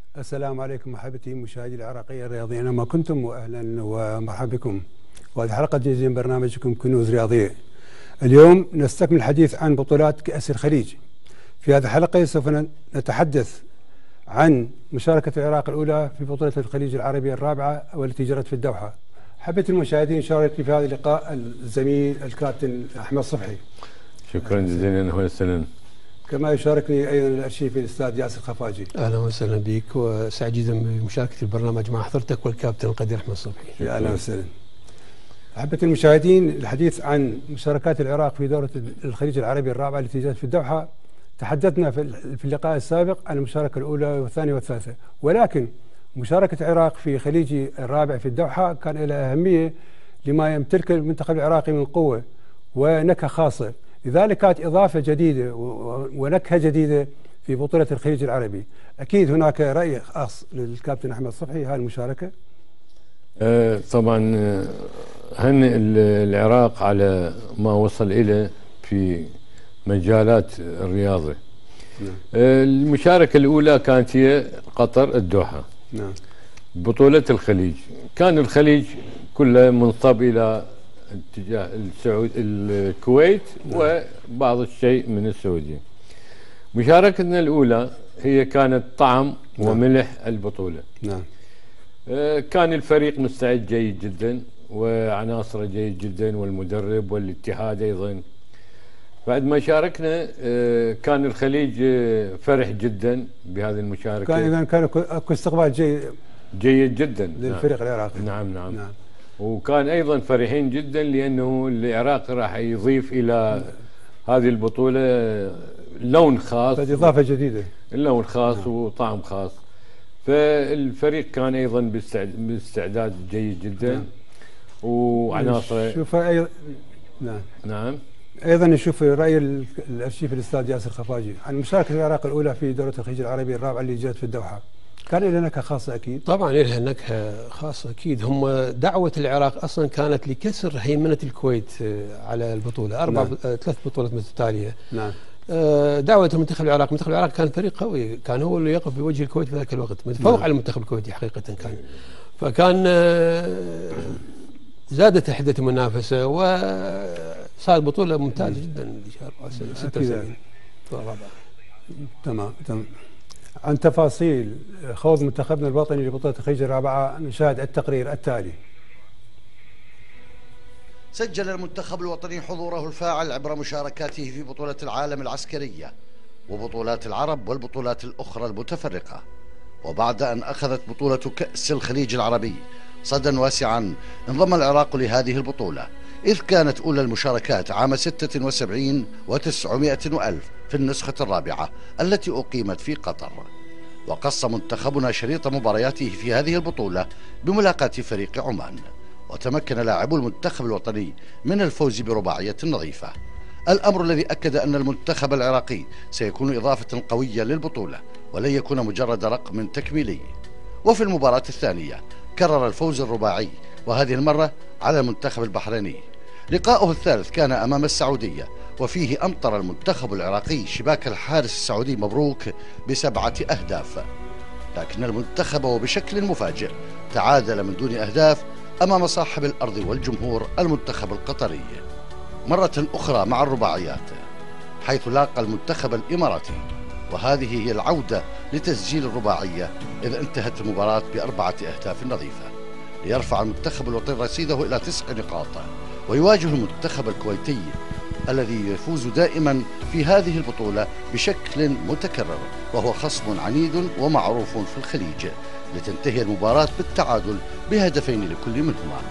السلام عليكم محبتي مشاهدي العراقية الرياضية أينما كنتم، وأهلا ومرحبا بكم. وهذه حلقة جديدة من برنامجكم كنوز رياضية. اليوم نستكمل الحديث عن بطولات كأس الخليج. في هذه الحلقة سوف نتحدث عن مشاركة العراق الأولى في بطولة الخليج العربية الرابعة والتي جرت في الدوحة. حبيت المشاهدين يشاركني في هذا اللقاء الزميل الكابتن أحمد صبحي. شكرا جزيلا وسهلا. كما يشاركني أيضا الأرشيفي الأستاذ ياسر خفاجي. أهلا وسهلا بك، وسعيد جدا بمشاركة البرنامج مع حضرتك والكابتن القدير أحمد صبحي. يا أهلا وسهلا. أحبتي المشاهدين، الحديث عن مشاركات العراق في دورة الخليج العربي الرابعة التي جرت في الدوحة. تحدثنا في اللقاء السابق عن المشاركة الأولى والثانية والثالثة، ولكن مشاركة العراق في خليج الرابع في الدوحة كان لها أهمية لما يمتلكه المنتخب العراقي من قوة ونكهة خاصة، لذلك كانت إضافة جديدة ونكهة جديدة في بطولة الخليج العربي. أكيد هناك رأي خاص للكابتن أحمد صبحي هذه المشاركة. طبعا هنئ العراق على ما وصل إليه في مجالات الرياضة. نعم. المشاركة الأولى كانت هي قطر الدوحة. نعم. بطولة الخليج، كان الخليج كله منصب إلى اتجاه الكويت. نعم. وبعض الشيء من السعودية. مشاركتنا الأولى هي كانت طعم. نعم. وملح البطولة. نعم. كان الفريق مستعد جيد جدا وعناصره جيد جدا والمدرب والاتحاد أيضا. بعد ما شاركنا كان الخليج فرح جدا بهذه المشاركة. كان اكو استقبال جيد جدا للفريق العراقي. نعم. وكان أيضا فرحين جدا لأنه العراق راح يضيف إلى هذه البطولة لون خاص، إضافة جديدة، لون خاص. وطعم خاص. فالفريق كان أيضا باستعداد جيد جدا. وعناصره شوف أيضا. نعم. ايضا نشوف راي الارشيف الاستاذ ياسر خفاجي عن مشاركه العراق الاولى في دوره الخليج العربي الرابعه اللي جرت في الدوحه. كان لها نكهه خاصه اكيد. طبعا لها نكهه خاصه اكيد. هم دعوه العراق اصلا كانت لكسر هيمنه الكويت على البطوله. نعم. 3 بطولات متتاليه. نعم. دعوه المنتخب العراقي كان فريق قوي، كان هو اللي يقف بوجه الكويت في ذاك الوقت، متفوق. نعم. على المنتخب الكويتي حقيقه كان. فكان زادت حده المنافسه وصارت بطوله ممتازه جدا لشهر 76 الرابعه. تمام. عن تفاصيل خوض منتخبنا الوطني لبطوله الخليج الرابعه نشاهد التقرير التالي. سجل المنتخب الوطني حضوره الفاعل عبر مشاركاته في بطولة العالم العسكرية وبطولات العرب والبطولات الأخرى المتفرقة. وبعد أن أخذت بطولة كأس الخليج العربي صدى واسعا، انضم العراق لهذه البطولة، إذ كانت أولى المشاركات عام 76 و900 وألف في النسخة الرابعة التي أقيمت في قطر. وقص منتخبنا شريط مبارياته في هذه البطولة بملاقاة فريق عمان، وتمكن لاعبو المنتخب الوطني من الفوز برباعية نظيفة، الأمر الذي أكد أن المنتخب العراقي سيكون إضافة قوية للبطولة ولن يكون مجرد رقم تكميلي. وفي المباراة الثانية كرر الفوز الرباعي، وهذه المرة على المنتخب البحريني. لقاؤه الثالث كان أمام السعودية، وفيه أمطر المنتخب العراقي شباك الحارس السعودي مبروك ب7 أهداف، لكن المنتخب وبشكل مفاجئ تعادل من دون أهداف أمام صاحب الأرض والجمهور المنتخب القطري. مرة أخرى مع الرباعيات، حيث لاقى المنتخب الإماراتي، وهذه هي العودة لتسجيل الرباعية، إذ انتهت المباراة ب4 أهداف نظيفة، ليرفع المنتخب الوطني رصيده إلى 9 نقاط، ويواجه المنتخب الكويتي الذي يفوز دائما في هذه البطولة بشكل متكرر، وهو خصم عنيد ومعروف في الخليج، لتنتهي المباراة بالتعادل بهدفين لكل منهما،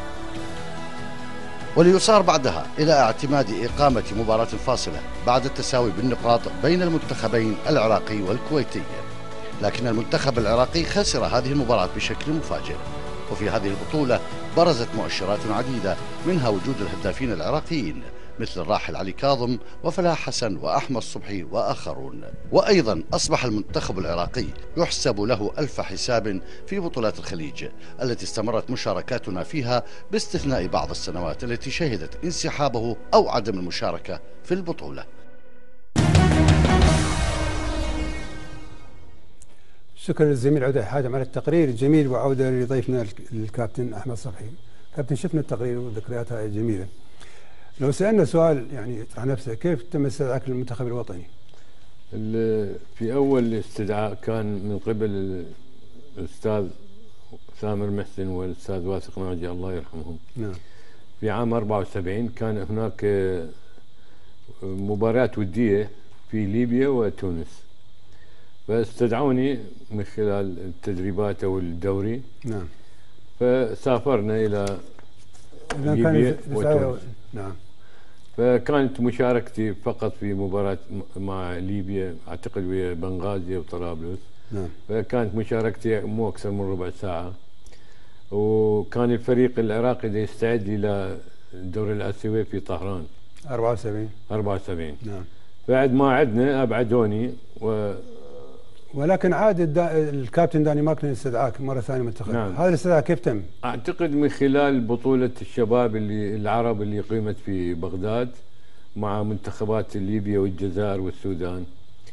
وليصار بعدها إلى اعتماد إقامة مباراة فاصلة بعد التساوي بالنقاط بين المنتخبين العراقي والكويتي. لكن المنتخب العراقي خسر هذه المباراة بشكل مفاجئ. وفي هذه البطولة برزت مؤشرات عديدة، منها وجود الهدافين العراقيين مثل الراحل علي كاظم وفلاح حسن وأحمد صبحي وآخرون. وأيضا أصبح المنتخب العراقي يحسب له ألف حساب في بطولات الخليج التي استمرت مشاركاتنا فيها، باستثناء بعض السنوات التي شهدت انسحابه أو عدم المشاركة في البطولة. شكرا للزميل عودة حاتم على التقرير الجميل، وعودة لضيفنا الكابتن أحمد صبحي. كابتن شفنا التقرير وذكرياتها جميلة. لو سألنا سؤال يعني يطرح نفسه، كيف تم استدعاءك للمنتخب الوطني؟ في أول استدعاء كان من قبل الأستاذ سامر محسن والأستاذ واثق ناجي الله يرحمهم. نعم. في عام 74 كان هناك مباريات ودية في ليبيا وتونس، فاستدعوني من خلال التدريبات أو الدوري. نعم. فسافرنا إلى ليبيا وتونس. نعم. فكانت مشاركتي فقط في مباراة مع ليبيا، أعتقد ويا بنغازي وطرابلس. نعم. فكانت مشاركتي مو أكثر من ربع ساعة، وكان الفريق العراقي يستعد إلى الدوري الآسيوي في طهران 74. نعم. بعد ما عدنا أبعدوني ولكن عاد الكابتن داني ماكلين استدعاك مرة ثانية منتخب. نعم. هذا الاستدعاء كيف تم؟ أعتقد من خلال بطولة الشباب العرب اللي قيمت في بغداد مع منتخبات ليبيا والجزائر والسودان،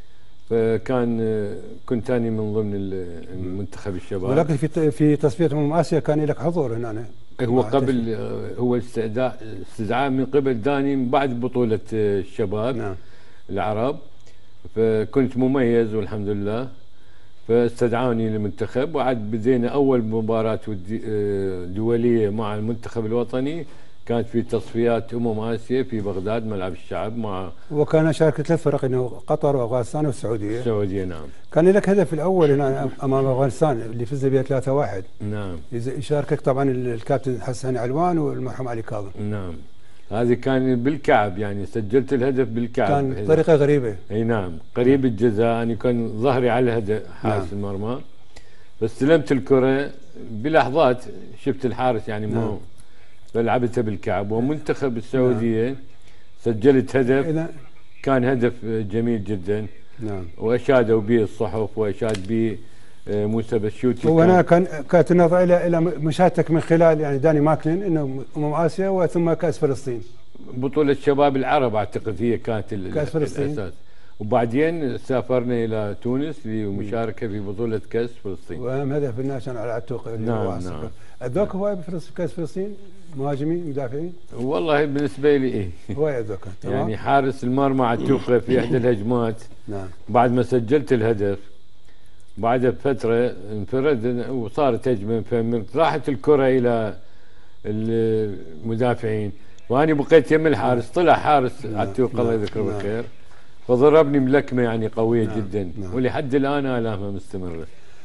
كنت أنا من ضمن المنتخب الشباب. ولكن في تصفية آسيا كان لك حضور هنا. هو قبل هو استدعاء من قبل داني من بعد بطولة الشباب. نعم. العرب، فكنت مميز والحمد لله، فاستدعوني للمنتخب، وعد بدينا أول مباراة دولية مع المنتخب الوطني كانت في تصفيات آسيا في بغداد ملعب الشعب وكان شارك 3 فرق، انه قطر وافغانستان والسعوديه. السعوديه. نعم. كان لك هدف الاول هنا امام افغانستان اللي فزنا بها 3-1. نعم. يشاركك طبعا الكابتن حسن علوان والمرحوم علي كاظم. نعم. هذه كان بالكعب، يعني سجلت الهدف بالكعب. كان طريقه غريبه. اي نعم، قريب الجزاء، يعني كان ظهري على الهدف حارس. نعم. المرمى، فاستلمت الكره بلحظات شفت الحارس يعني نعم. فلعبتها بالكعب. ومنتخب السعوديه نعم. سجلت هدف كان هدف جميل جدا. نعم. واشادوا به الصحف واشاد به موسى بشوتي. وهنا كانت النظره الى مشاهدتك من خلال يعني داني ماكلين انه اسيا وثم كاس فلسطين. بطوله شباب العرب اعتقد هي كانت كاس فلسطين الاساس، وبعدين سافرنا الى تونس لمشاركه في بطوله كاس فلسطين. واهم هدف الناس على العتوق. نعم. اذوك هواي بكاس فلسطين مهاجمين مدافعين؟ والله بالنسبه لي ايه هواي اذوك. يعني حارس المرمى عتوقه في احدى الهجمات. نعم. بعد ما سجلت الهدف بعد بفتره انفرد وصارت هجمه، فراحت الكره الى المدافعين وانا بقيت يم الحارس. طلع حارس عتوق الله يذكره بالخير، فضربني ملكمه يعني قويه جدا. ولحد الان الامها مستمره.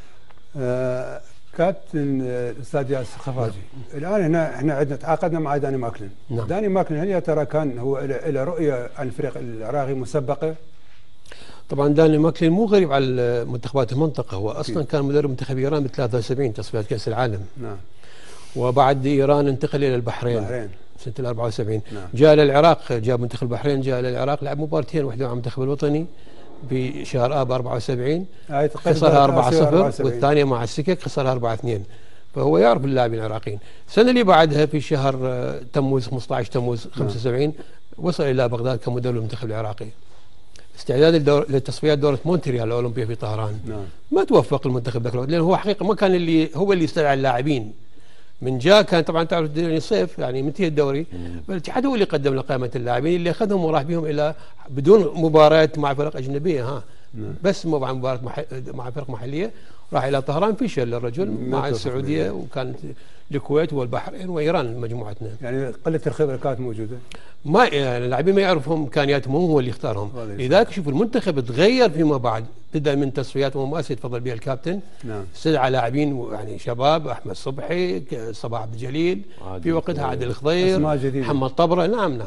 كابتن الاستاذ ياسر خفاجي، الان هنا احنا عندنا تعاقدنا مع داني ماكلين. نعم. داني ماكلين هل يا ترى كان هو له رؤيه عن الفريق العراقي مسبقه؟ طبعا داني ماكلين مو غريب على منتخبات المنطقه، هو اصلا كان مدرب منتخب ايران ب 73 تصفيات كاس العالم. نعم. وبعد ايران انتقل الى البحرين سنه 74. نعم. جاء للعراق، جاء منتخب البحرين، جاء للعراق لعب مباراتين، واحده مع المنتخب الوطني بشهر اب 74 خسرها 4-0 والثانيه مع السكك خسرها 4-2. فهو يعرف اللاعبين العراقيين. السنه اللي بعدها في شهر تموز 15 تموز 75 وصل الى بغداد كمدرب المنتخب العراقي استعداد لتصفيات دوره مونتريال الاولمبيه في طهران. نعم. ما توفق المنتخب ذاك الوقت، لان هو حقيقه ما كان هو اللي استدعى اللاعبين. من جاء كان طبعا تعرف الدوري الصيف يعني منتهي الدوري، فالاتحاد هو اللي قدم له قائمه اللاعبين اللي اخذهم وراح بهم الى بدون مباريات مع فرق اجنبيه بس مع مباراه مع فرق محليه. راح الى طهران فشل الرجل مع السعوديه، وكانت الكويت والبحرين وايران مجموعتنا. يعني قله الخبره كانت موجوده. ما يعني اللاعبين ما يعرفوا امكانياتهم، هو اللي يختارهم. لذلك شوف المنتخب تغير فيما بعد، بدا من تصفيات آسيا تفضل بها الكابتن. نعم. استدعى لاعبين يعني شباب، احمد صبحي، صباح عبد الجليل، في وقتها عادل الخضير، محمد طبره. نعم.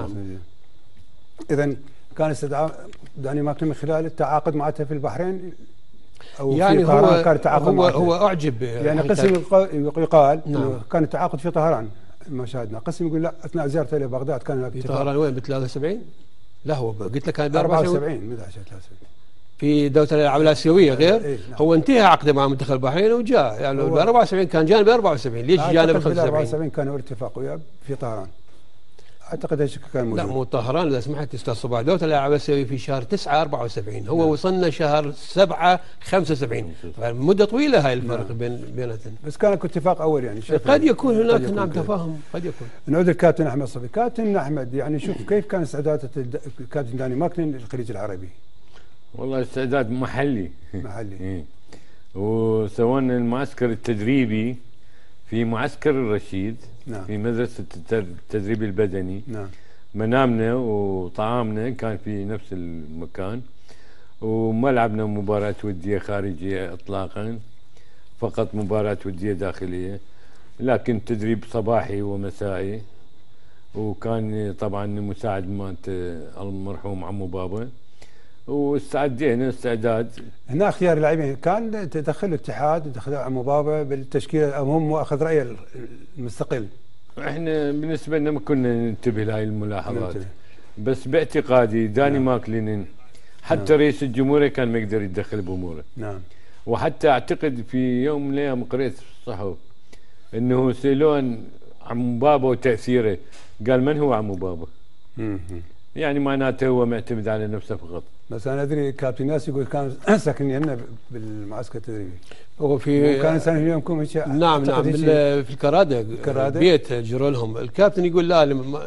اذا كان استدعاء داني ماكلين من خلال التعاقد معته في البحرين او يعني في طهران. كان التعاقد هو اعجب يعني قسم يقال انه كان التعاقد في طهران. ما شاهدنا قسم يقول لا اثناء زيارته الى بغداد كان هناك في طهران. وين ب 73؟ لا هو قلت لك كان ب 74 متى 73 في دوله الالعاب الاسيويه غير. نعم. هو انتهى عقده مع منتخب البحرين وجاء يعني ب 74 كان جانا ب 74. ليش جانا ب 75؟ 74 كان هو الاتفاق وياه في طهران. اعتقد هالشيء كان موجود. لا مو طهران اذا سمحت استاذ صباح، دوله الالعاب الاسيويه في شهر 9 74، هو وصلنا شهر 7 75، مده طويله هاي الفرق بيناتنا. بس كان اتفاق اول يعني. قد يكون هناك نعم تفاهم، قد يكون. نعود للكابتن احمد صبي. كابتن احمد يعني شوف كيف كان استعدادات الكابتن داني ماكلين للخليج العربي؟ والله استعداد محلي. محلي. وسوينا المعسكر التدريبي في معسكر الرشيد. نعم. في مدرسة التدريب البدني. نعم. منامنا وطعامنا كان في نفس المكان، وما لعبنا مباراة ودية خارجية اطلاقا، فقط مباراة ودية داخلية، لكن تدريب صباحي ومسائي. وكان طبعا مساعد مالت المرحوم عمو بابا، واستعدينا استعداد. هنا اختيار اللاعبين كان تدخل الاتحاد، تدخل عمو بابا بالتشكيله او هم اخذ رايه المستقل؟ احنا بالنسبه لنا ما كنا ننتبه لهي الملاحظات، بس باعتقادي داني ماكلينن حتى رئيس الجمهوريه كان ما يقدر يتدخل باموره. نعم. وحتى اعتقد في يوم من الايام قريت في الصحف انه سيلون عمو بابا وتاثيره، قال من هو عمو بابا؟ يعني معناته هو معتمد على نفسه فقط. بس انا ادري كابتن ناس يقول كان ساكن هنا بالمعسكر التدريبي. هو في كان سنه اليوم كم نعم في الكراده بيت جروا لهم. الكابتن يقول لا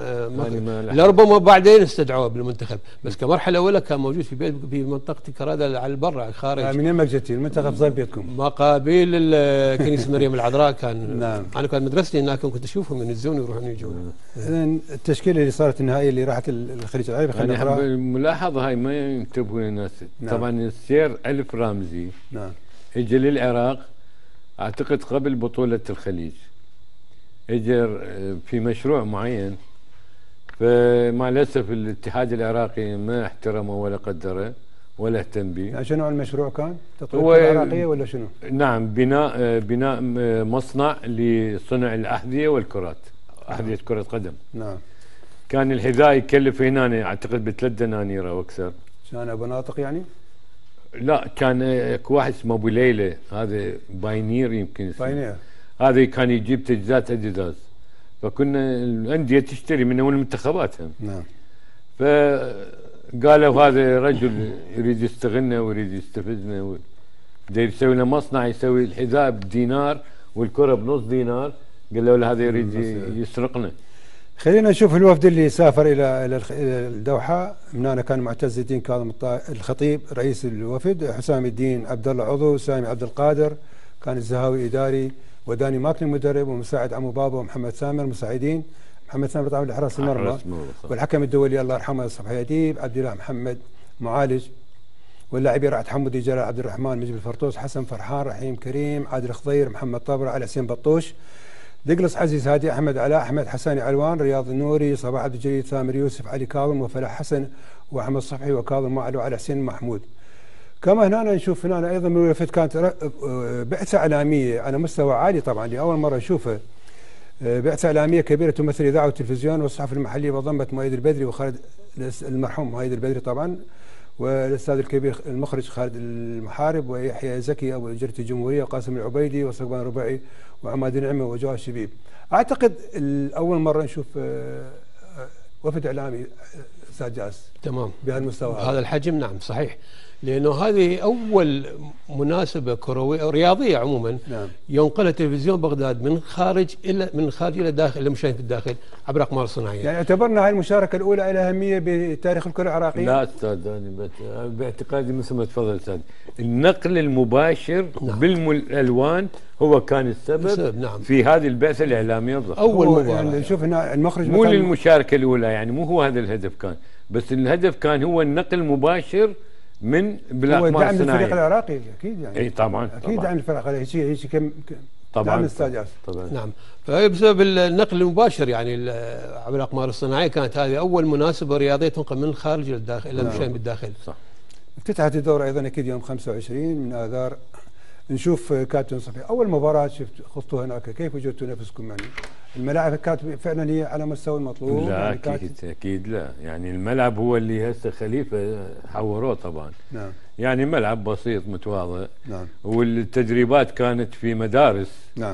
لربما بعدين استدعوه بالمنتخب، بس كمرحله اولى كان موجود في بيت في منطقه الكراده على البرا خارج. من يمك جتي المنتخب ظل بيتكم؟ مقابل كنيسه مريم العذراء كان. نعم. انا كان مدرستي هناك، كنت اشوفهم ينزلون يروحون يجون. اذا التشكيله اللي صارت النهائيه اللي راحت الخليج العربي خلينا نقرا الملاحظه هاي ما ينتبهوا الناس. نعم. طبعا السير ألف رامزي نعم اجى للعراق اعتقد قبل بطولة الخليج، اجى في مشروع معين، فمع الاسف الاتحاد العراقي ما احترمه ولا قدره ولا اهتم به. يعني شنو المشروع كان؟ تطوير العراقية ولا شنو؟ نعم، بناء مصنع لصنع الاحذية والكرات، احذية كرة قدم. نعم. كان الحذاء يكلف هنا اعتقد ب3 دنانير او اكثر. كان ابو ناطق يعني؟ لا، كان اكو واحد اسمه ابو ليلى، هذا باينير يمكن اسمه. باينير. هذا كان يجيب تجهيزات اديداس، فكنا الانديه تشتري منه والمنتخبات هم. نعم. فقالوا هذا رجل يريد يستغلنا ويريد يستفزنا، بده يسوي لنا مصنع يسوي الحذاء بدينار والكره بنص دينار، قالوا له هذا يريد يسرقنا. خلينا نشوف الوفد اللي سافر الى الدوحه. من هنا كان معتز الدين كاظم الخطيب رئيس الوفد، حسام الدين عبد الله عضو، سامي عبد القادر كان الزهاوي اداري، وداني ماكلين مدرب، ومساعد عمو بابا ومحمد سامر مساعدين، محمد سامر طبعا لحراس المرمى، والحكم الدولي الله يرحمه صبحي اديب، عبد الله محمد معالج، واللاعبين راحت حمودي، جلال عبد الرحمن، مجيب الفرطوس، حسن فرحان، رحيم كريم، عادل خضير، محمد طبرة، علي حسين بطوش، دقلص عزيز هادي، احمد علاء، احمد حساني علوان، رياض النوري، صباح عبد الجليل، ثامر يوسف، علي كاظم، وفلاح حسن، واحمد صفحي، وكاظم معلو، على حسين محمود. كما هنا نشوف هنا ايضا من الوفد كانت بعثه اعلاميه على مستوى عالي، طبعا لاول مره نشوفها، بعثه اعلاميه كبيره تمثل الاذاعه والتلفزيون والصحف المحليه، وضمت مؤيد البدري وخالد المرحوم مؤيد البدري طبعا، والاستاذ الكبير المخرج خالد المحارب، ويحيى زكي ابو جريده الجمهوريه، وقاسم العبيدي، وصقبان رباعي، وعماد نعمه، وجواد شبيب. اعتقد اول مره نشوف وفد اعلامي استاذ جاس تمام بهالمستوى هذا الحجم. نعم صحيح، لانه هذه اول مناسبه كرويه او رياضيه عموما. نعم. ينقلها تلفزيون بغداد من الخارج الى الداخل، الى مشاهد الداخل عبر اقمار صناعيه. يعني اعتبرنا هاي المشاركه الاولى لها اهميه بتاريخ الكره العراقيه؟ لا استاذ، انا باعتقادي مثل ما تفضل استاذ، النقل المباشر نعم. بالالوان هو كان السبب نعم. في هذه البعثه الاعلاميه الضخمه. اول مباراه يعني نشوف هنا المخرج مو للمشاركه الاولى، يعني مو هو هذا الهدف كان، بس الهدف كان هو النقل المباشر من بالاقمار الصناعيه. هو دعم الفريق العراقي اكيد، يعني اي طبعا اكيد دعم الفريق العراقي، هيك كم طبعا دعم الاستاذ طبعا. نعم، فبسبب النقل المباشر يعني عبر الاقمار الصناعيه كانت هذه اول مناسبه رياضيه تنقل من الخارج الى الداخل الى المشاهد بالداخل. صح. افتتحت الدوره ايضا اكيد يوم 25 من اذار. نشوف كابتن صفي، اول مباراه شفت خضتوا هناك، كيف وجدتوا نفسكم؟ يعني الملاعب كانت فعلا هي على مستوى المطلوب؟ لا يعني اكيد لا، يعني الملعب هو اللي هسه خليفه حوروه طبعا. نعم. يعني ملعب بسيط متواضع. نعم. والتدريبات كانت في مدارس. نعم.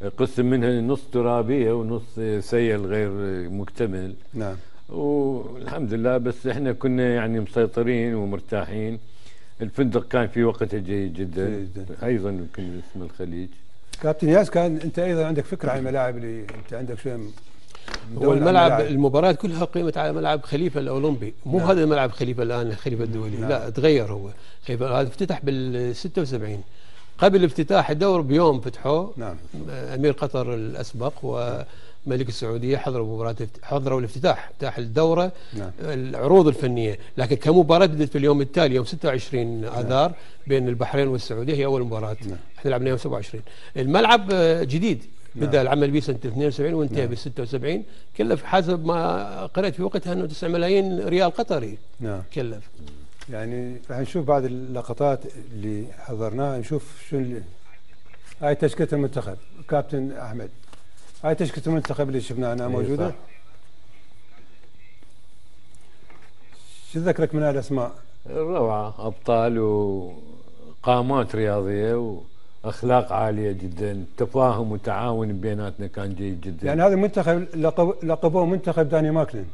قسم منها نص ترابيه ونص سيل غير مكتمل. نعم. والحمد لله، بس احنا كنا يعني مسيطرين ومرتاحين. الفندق كان في وقته جيد جدا. ايضا يمكن اسم الخليج. كابتن ياس، كان انت ايضا عندك فكره عن الملاعب اللي انت عندك شويه؟ هو الملعب المباراة كلها قيمت على ملعب خليفة الأولمبي، مو نعم. هذا الملعب خليفة الآن، خليفة الدولي. نعم. لا تغير. هو خليفة هذا افتتح بال 76 قبل افتتاح الدور بيوم فتحوه. نعم. أمير قطر الأسبق وملك السعودية حضروا الافتتاح الدورة. نعم. العروض الفنية، لكن كمباراة بدت في اليوم التالي يوم 26 آذار. نعم. بين البحرين والسعودية، هي أول مباراة. نعم. احنا لعبنا يوم 27. الملعب جديد. نعم. بدأ العمل به سنة 72 وانتهى. نعم. بال 76. كلف حسب ما قرأت في وقتها انه 9 ملايين ريال قطري. نعم. كلف. يعني راح نشوف بعض اللقطات اللي حضرناها، نشوف شو هاي تشكيلة المنتخب. كابتن احمد، هاي تشكيلة المنتخب اللي شفناها أنا موجودة. شو ذكرك من هالاسماء؟ روعة، ابطال وقامات رياضية واخلاق عاليه جدا، تفاهم وتعاون بيناتنا كان جيد جدا. يعني هذا المنتخب لقبوه منتخب داني ماكلين.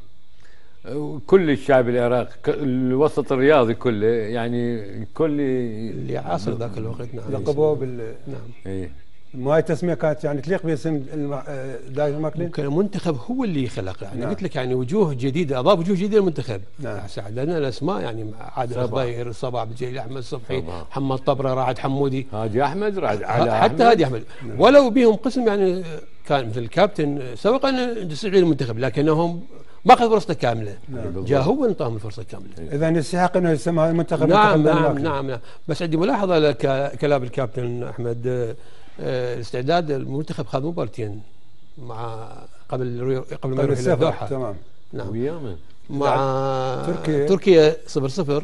كل الشعب العراقي، الوسط الرياضي كله، يعني كل اللي عاصر ذاك الوقت. نعم. لقبوه بال نعم. ايه. ما هي التسميه كانت يعني تليق باسم داني ماكلين. كان المنتخب هو اللي خلق، يعني نعم. قلت لك يعني وجوه جديده، اضاف وجوه جديده للمنتخب. نعم. ساعد لنا الاسماء، يعني عادل الخضير، صباح بالجليل، احمد صبحي، محمد طبره، راعد حمودي، هادي احمد، راعد على حتى هادي احمد. نعم. ولو بهم قسم يعني كان مثل الكابتن سبق ان تسعيد المنتخب، لكنهم ما اخذ فرصته كامله. نعم. جاء هو انطاهم الفرصه كامله. اذا يستحق انه يسمى المنتخب. نعم نعم. بس عندي ملاحظه لكلام الكابتن احمد. الاستعداد المنتخب خذ مباراتين قبل ما يروح الى الدوحه. تمام. نعم. ويامن مع تركيا 0-0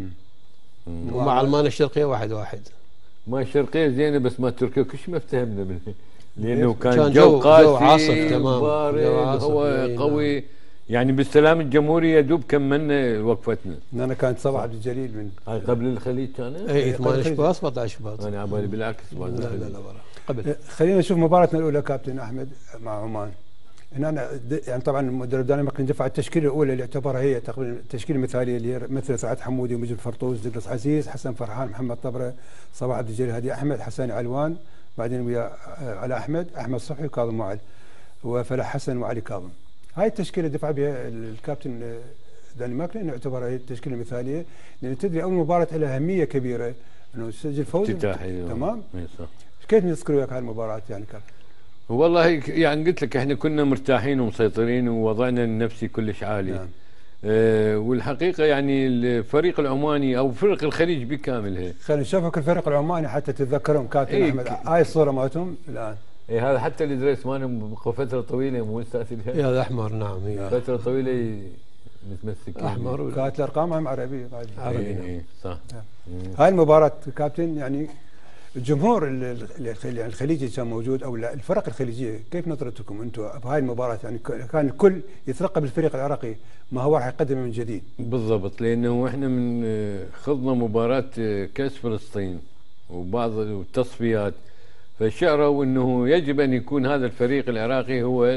ومع المانيا الشرقيه 1-1. ما الشرقيه زينه، بس ما تركيا كلش ما افتهمنا لانه كان جو قاسي، جو عاصف. تمام. بارد، هو قوي. يعني بالسلام الجمهوري يدوب كملنا وقفتنا. انا كانت صباح عبد الجليل من هاي قبل الخليج كانت؟ اي 8 شباط 17 شباط. انا عبالي بالعكس. لا قبل. خلينا نشوف مباراتنا الاولى كابتن احمد مع عمان. هنا يعني طبعا المدرب داني ماكلين دفع التشكيله الاولى اللي اعتبرها هي تقريبا التشكيله المثاليه، اللي هي مثل سعد حمودي ومجد فرطوس، دقلس عزيز، حسن فرحان، محمد طبره، صباح عبد الجليل، هادي احمد، حسن علوان، بعدين ويا على احمد صبحي وكاظم معل وفلاح حسن وعلي كاظم. هاي التشكيله دفع بها الكابتن داني ماكلين، يعتبرها هي التشكيله المثاليه، لان تدري اول مباراه لها اهميه كبيره انه تسجل فوز. تمام. كيف نذكر وياك هاي المباراه يعني كابتن؟ والله يعني قلت لك احنا كنا مرتاحين ومسيطرين ووضعنا النفسي كلش عالي. نعم. والحقيقه يعني الفريق العماني او فرق الخليج بكاملها. خلينا نشوفك الفريق العماني حتى تتذكرهم كابتن احمد. هاي الصوره مالتهم الان. هذا حتى الادريس مالهم فتره طويله مو مستأثر بها. هذا احمر. نعم. فتره طويله متمسك احمر. كانت الارقام هم عربيه بعد. عربي. صح. هاي المباراه كابتن، يعني الجمهور الخليجي كان موجود او الفرق الخليجيه، كيف نظرتكم انتم بهاي المباراه؟ يعني كان الكل يترقب الفريق العراقي ما هو راح يقدمه من جديد. بالضبط، لانه احنا من خضنا مباراه كاس فلسطين وبعض التصفيات، فشعروا انه يجب ان يكون هذا الفريق العراقي هو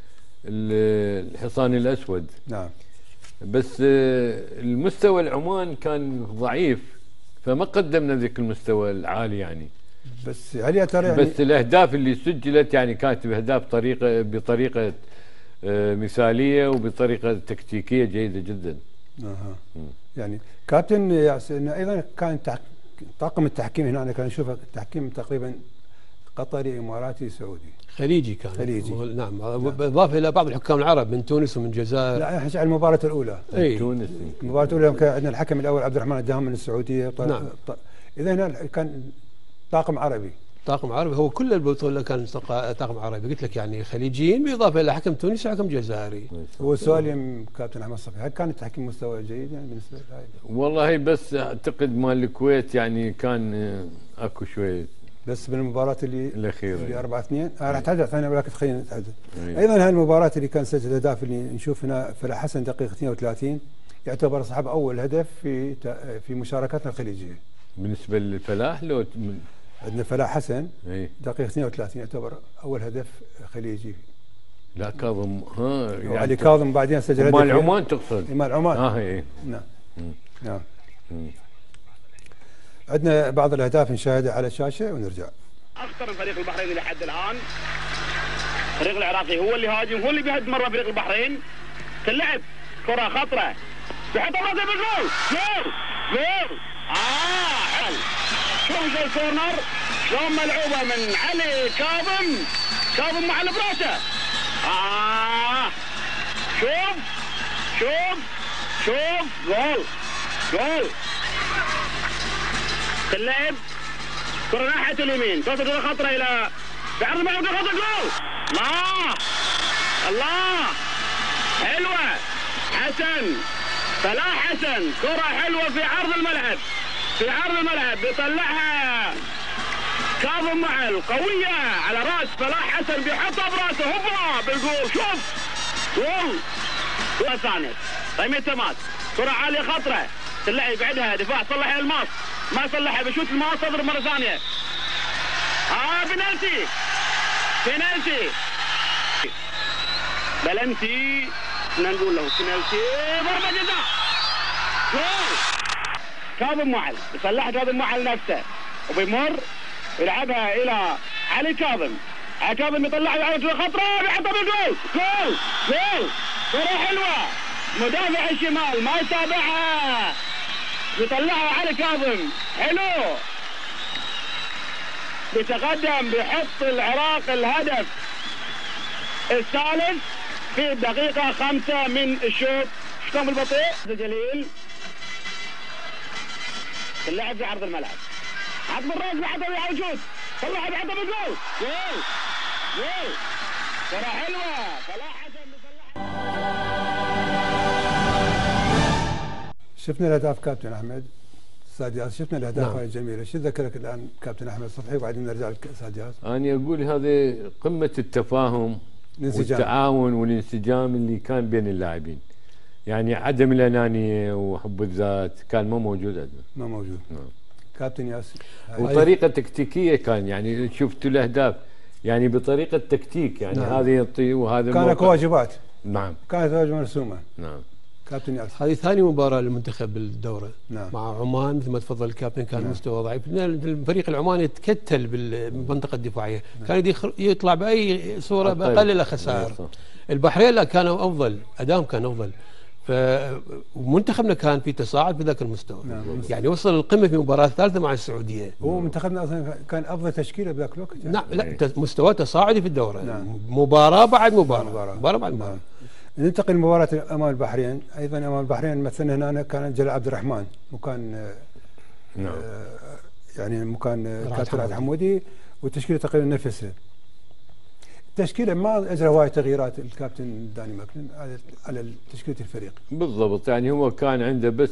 الحصان الاسود. نعم. بس المستوى العمان كان ضعيف، فما قدمنا ذاك المستوى العالي يعني. بس عليها ترى يعني بس الاهداف اللي سجلت يعني كانت باهداف بطريقه مثاليه وبطريقه تكتيكيه جيده جدا. يعني كابتن ياسين، ايضا كان طاقم التحكيم هنا انا كان اشوف التحكيم تقريبا قطري اماراتي سعودي خليجي كان. خليجي. نعم. بالاضافه الى بعض الحكام العرب من تونس ومن الجزائر. لا احنا على المباراه الاولى. تونس. المباراه الاولى كان عندنا الحكم الاول عبد الرحمن الدهام من السعوديه. نعم. اذا هنا كان طاقم عربي. طاقم عربي، هو كل البطوله كان طاقم عربي. قلت لك يعني خليجيين بالاضافه الى حكم تونسي وحكم جزائري. هو سؤالي كابتن احمد صبحي، هل كان التحكيم مستوى جيد يعني بالنسبه لهاي؟ والله بس اعتقد مال الكويت يعني كان اكو شويه، بس بالمباراة الأخيرة اللي 4-2 راح اتحدث عنها، ولكن خلينا نتحدث. أيضا هاي المباراة اللي كان سجل الأهداف اللي نشوف هنا فلاح حسن دقيقة 32 يعتبر صاحب أول هدف في مشاركاتنا الخليجية. بالنسبة للفلاح لو عندنا فلاح حسن دقيقة 32 يعتبر اول هدف خليجي. لا كاظم يعني علي كاظم بعدين سجل هدف مال عمان تقصد؟ مال عمان هي نعم. نعم. عندنا بعض الاهداف نشاهدها على الشاشه ونرجع. اخطر الفريق البحريني لحد الان. الفريق العراقي هو اللي هاجم، هو اللي بيهد مره فريق البحرين. تلعب كره خطره بيحط راسه بالجول. جول جول. حل. شوف الكورنر شلون ملعوبه من علي كاظم. كاظم معلب راسه. شوف شوف شوف. جول جول. تلعب كرة ناحية اليمين، توصل كرة خطرة إلى بعرض الملعب. كرة خطرة. جول. الله الله حلوة. حسن فلاح حسن كرة حلوة في عرض الملعب، في عرض الملعب بيطلعها كاظم معل قوية على راس فلاح حسن بيحطها براسه. هوبا بالجول. شوف جول. كرة ثانية رمية تماس، كرة عالية خطرة تلعب بعدها دفاع صلح الماس، ما صلحها بشوت الماس تضرب مرة ثانية. بنالتي بنالتي بلنتي بدنا نقول له بنالتي ضربة جزاء. جول. كاظم معل يصلحها كاظم معل نفسه وبيمر يلعبها إلى علي كاظم. علي كاظم يطلعها على خطرة بيحطها بالجول. جول جول. كرة حلوة مدافع الشمال ما يتابعها يطلعها علي كاظم. حلو. بيتقدم بيحط العراق الهدف الثالث في الدقيقة 5 من الشوط. شلون بالبطيء جليل اللعب في عرض الملعب، حط بالراس بحطها على الجول، طلعها بحطها بالجول. جول جول. كرة حلوة فلاح حسن بيطلعها. شفنا الاهداف كابتن احمد سادياس، شفنا الاهداف هاي الجميله، شو ذكرك الان كابتن احمد صبحي وبعدين نرجع لسادياس؟ انا اقول هذه قمه التفاهم والتعاون والانسجام اللي كان بين اللاعبين، يعني عدم الانانيه وحب الذات كان ما موجود عندنا. ما موجود. كابتن ياسر وطريقه تكتيكيه كان، يعني شفتوا الاهداف يعني بطريقه تكتيك، يعني هذه يعطي وهذا كانت واجبات. نعم كانت واجبات مرسومه. نعم. كابتن ياسر هذه ثاني مباراة للمنتخب بالدورة. نعم. مع عمان مثل ما تفضل الكابتن كان مستوى ضعيف، الفريق العماني يتكتل بالمنطقة الدفاعية، كان يطلع بأي صورة بأقل خسائر. البحرين لا كانوا أفضل، أدائهم كان أفضل، ومنتخبنا كان في تصاعد بذاك المستوى. يعني وصل القمة في مباراة ثالثة مع السعودية. هو منتخبنا أصلا كان أفضل تشكيلة بذاك الوقت. نعم لا مستوى تصاعدي في الدورة. مباراة بعد مباراة. مباراة بعد مباراة. ننتقل لمباراة أمام البحرين. أيضا أمام البحرين مثلنا هنا كان جلال عبد الرحمن مكان يعني مكان كابتن عبد الحمودي، والتشكيلة تقريبا نفسها. التشكيلة ما أجرى هواي تغييرات الكابتن داني ماكلين على تشكيلة الفريق. بالضبط، يعني هو كان عنده بس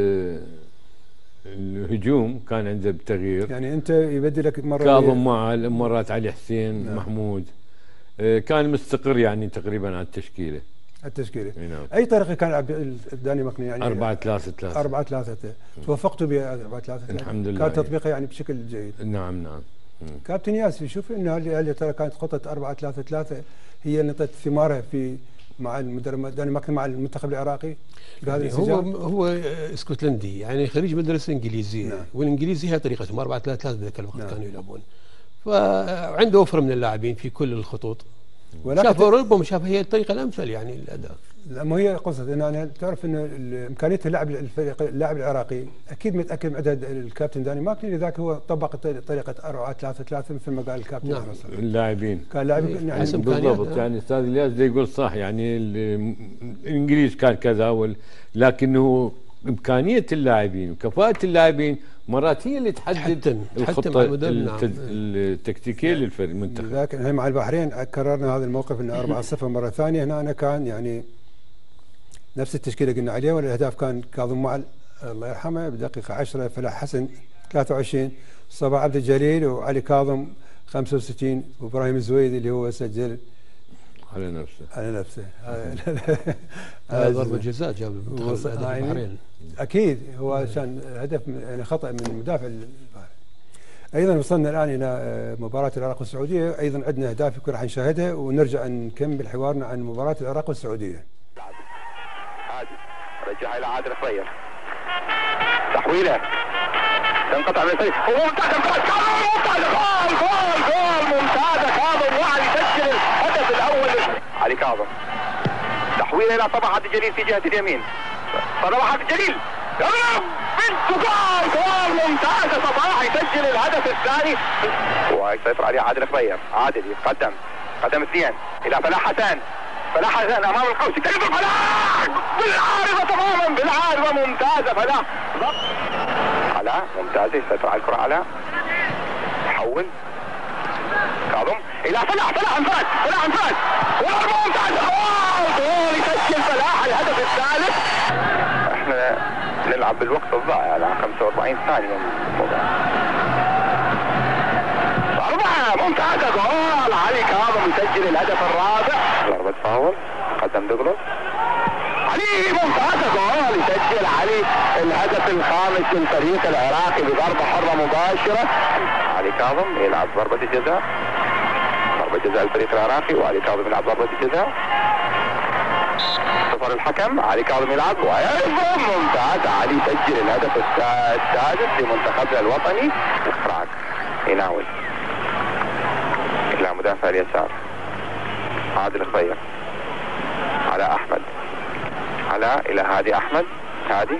الهجوم كان عنده بتغيير، يعني أنت يبدلك مرة كاظم معل مرات علي حسين محمود، كان مستقر يعني تقريبا على التشكيلة. أي طريقة كان يلعب داني ماكلين؟ يعني 4-3-3. 4-3-3 توفقتوا ب 4-3-3 الحمد لله، كان تطبيقه يعني بشكل جيد. نعم. كابتن ياسر شوف انه هل ترى كانت خطه 4-3-3 هي اللي نطت ثمارها في مع المدرب داني ماكلين مع المنتخب العراقي بهذا الانسجام؟ هو اسكتلندي، يعني خريج مدرسه انجليزيه. والانجليزي هي طريقتهم 4-3-3 بذاك الوقت. كانوا يلعبون، فعنده وفر من اللاعبين في كل الخطوط، شاف ربما شاف هي الطريقه الامثل يعني الاداء. لا ما هي قصة ان انا تعرف ان امكانيه اللعب اللاعب العراقي اكيد متاكد من عدد الكابتن داني ماكلين، لذلك هو طبق طريقه 4-3-3 مثل ما قال الكابتن. نعم. اللاعبين كان لاعبين يعني بالضبط. يعني استاذ الياس يقول صح، يعني الانجليز كان كذا، لكنه امكانيه اللاعبين وكفاءه اللاعبين مرات هي اللي تحدد الخطه التكتيكيه للمنتخب. لذلك مع البحرين كررنا هذا الموقف انه 4-0 مره ثانيه. هنا كان يعني نفس التشكيله قلنا عليها، والاهداف كان كاظم معل الله يرحمه بدقيقه 10، فلاح حسن 23، صباح عبد الجليل وعلي كاظم 65، وابراهيم الزويدي اللي هو سجل على نفسه. ضربه جزاء جاب المنتخب البحرين. اكيد هو عشان هدف يعني خطا من مدافع البحرين. ايضا وصلنا الان الى مباراه العراق والسعوديه، ايضا عندنا اهداف يمكن راح نشاهدها ونرجع نكمل حوارنا عن مباراه العراق والسعوديه. عادي رجعها الى عادل الخضير، تحويله تنقطع من الفريق، وممتازه جول ممتازه كاظم وعلي يسجل الهدف الاول. علي كاظم تحويله الى صباح عبد الجليل في جهه اليمين، صباح عبد الجليل جول ممتازه، صباح يسجل الهدف الثاني ويسيطر عليه عادل الخضير. عادل يتقدم قدم اثنين الى فلاح حسن، فلاح حسن امام القوس يكتب فلاح بالعارضه تماما، بالعارضه ممتازه فلاح علاء ممتازه يسيطر على الكره. علاء يحول كاظم الى فلاح انفراد ممتازه جول يسجل فلاح الهدف الثالث. احنا نلعب بالوقت الضائع على 45 ثانيه ضربه ممتازه جول علي كاظم يسجل الهدف الرابع. ضربه فاول قدم دغلس علي ممتازه جول يسجل علي الهدف الخامس للفريق العراقي بضربه حره مباشره. علي كاظم يلعب ضربه الجزاء، الفريق العراقي، وعلي كاظم يلعب ضربه الجزاء. صفر الحكم، علي كاظم يلعب ويضرب ممتاز، علي يسجل الهدف السادس لمنتخبنا الوطني. اخراج يناول الى مدافع اليسار عادل الخضير، على احمد، الى هادي احمد، هادي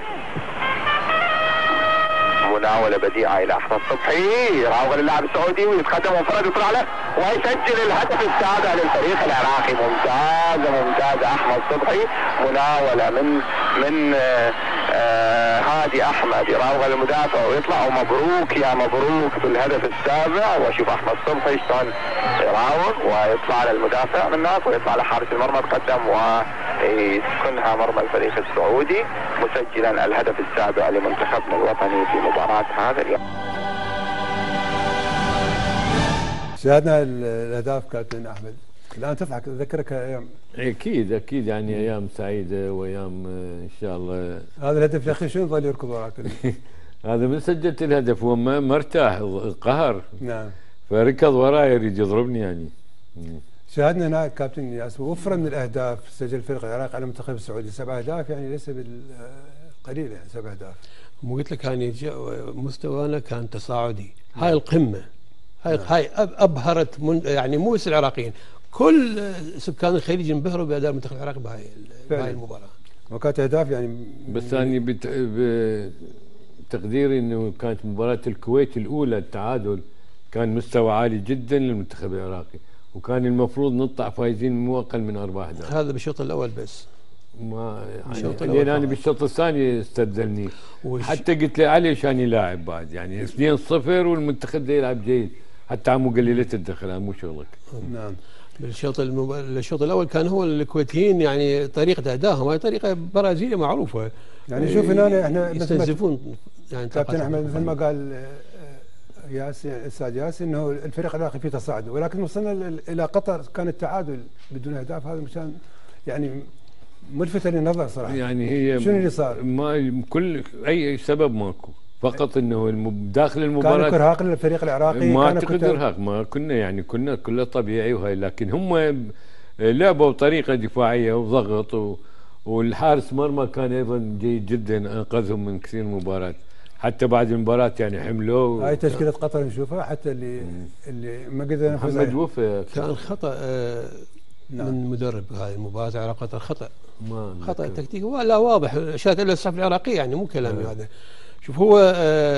مناوله بديعه الى احمد صبحي، يراوغ اللاعب السعودي ويتقدم وانفرد ويطلع له ويسجل الهدف السابع للفريق العراقي. ممتازه احمد صبحي، مناوله من هادي احمد، يراوغ المدافع ويطلع، ومبروك يا مبروك بالهدف السابع. واشوف احمد صبحي شلون يراوغ ويطلع للمدافع من هناك ويطلع لحارس المرمى، تقدم ويسكنها مرمى الفريق السعودي، مسجلا الهدف السابع لمنتخبنا الوطني في مباراة هذا اليوم. شاهدنا الاهداف كابتن احمد، الان تضحك تذكرك ايام. اكيد يعني ايام سعيده وايام ان شاء الله. هذا الهدف يا اخي شنو ظل يركض وراك؟ هذا من سجلت الهدف هو مرتاح قهر. نعم. فركض وراي يريد يضربني يعني. شاهدنا هناك كابتن ياسر وفره من الاهداف سجل الفريق العراقي على المنتخب السعودي، 7 اهداف يعني ليس بالقليل يعني 7 اهداف. مو قلت لك كان مستوانا كان تصاعدي، هاي القمه، هاي ابهرت يعني مو بس العراقيين، كل سكان الخليج انبهروا باداء المنتخب العراقي بهاي المباراه. وكانت اهداف يعني بس اني بتقديري انه كانت مباراه الكويت الاولى التعادل كان مستوى عالي جدا للمنتخب العراقي، وكان المفروض نطلع فايزين مو اقل من 4 اهداف. هذا بالشوط الاول بس. ما يعني لان انا بالشوط الثاني استبدلني، حتى قلت له علي عشان يلاعب بعد يعني 2-0 والمنتخب ده يلعب جيد، حتى عمو قليلة الدخل مو شغلك. نعم. الشوط الاول كان هو الكويتيين يعني طريقه ادائهم هاي طريقه برازيليه معروفه، يعني شوف هنا احنا يستنزفون يعني كابتن احمد مثل ما قال ياسين الاستاذ ياسين انه الفريق العراقي فيه تصاعد، ولكن وصلنا الى قطر كان التعادل بدون اهداف، هذا مشان يعني ملفتة للنظر صراحه. يعني هي شنو اللي صار؟ ما كل اي سبب ماكو، فقط انه داخل المباراه كان ارهاق للفريق العراقي، ما اعتقد ارهاق، ما كنا يعني كله طبيعي وهي، لكن هم لعبوا بطريقه دفاعيه وضغط والحارس مرمى كان ايضا جيد جدا، انقذهم من كثير مباريات، حتى بعد المباراه يعني حملوه. هاي تشكيله قطر نشوفها حتى اللي ما قدر محمد وفا كان خطا من مدرب هاي المباراه على قطر، خطا تكتيكي ولا واضح، شات الا الصحف العراقيه يعني مو كلامي هذا. شوف هو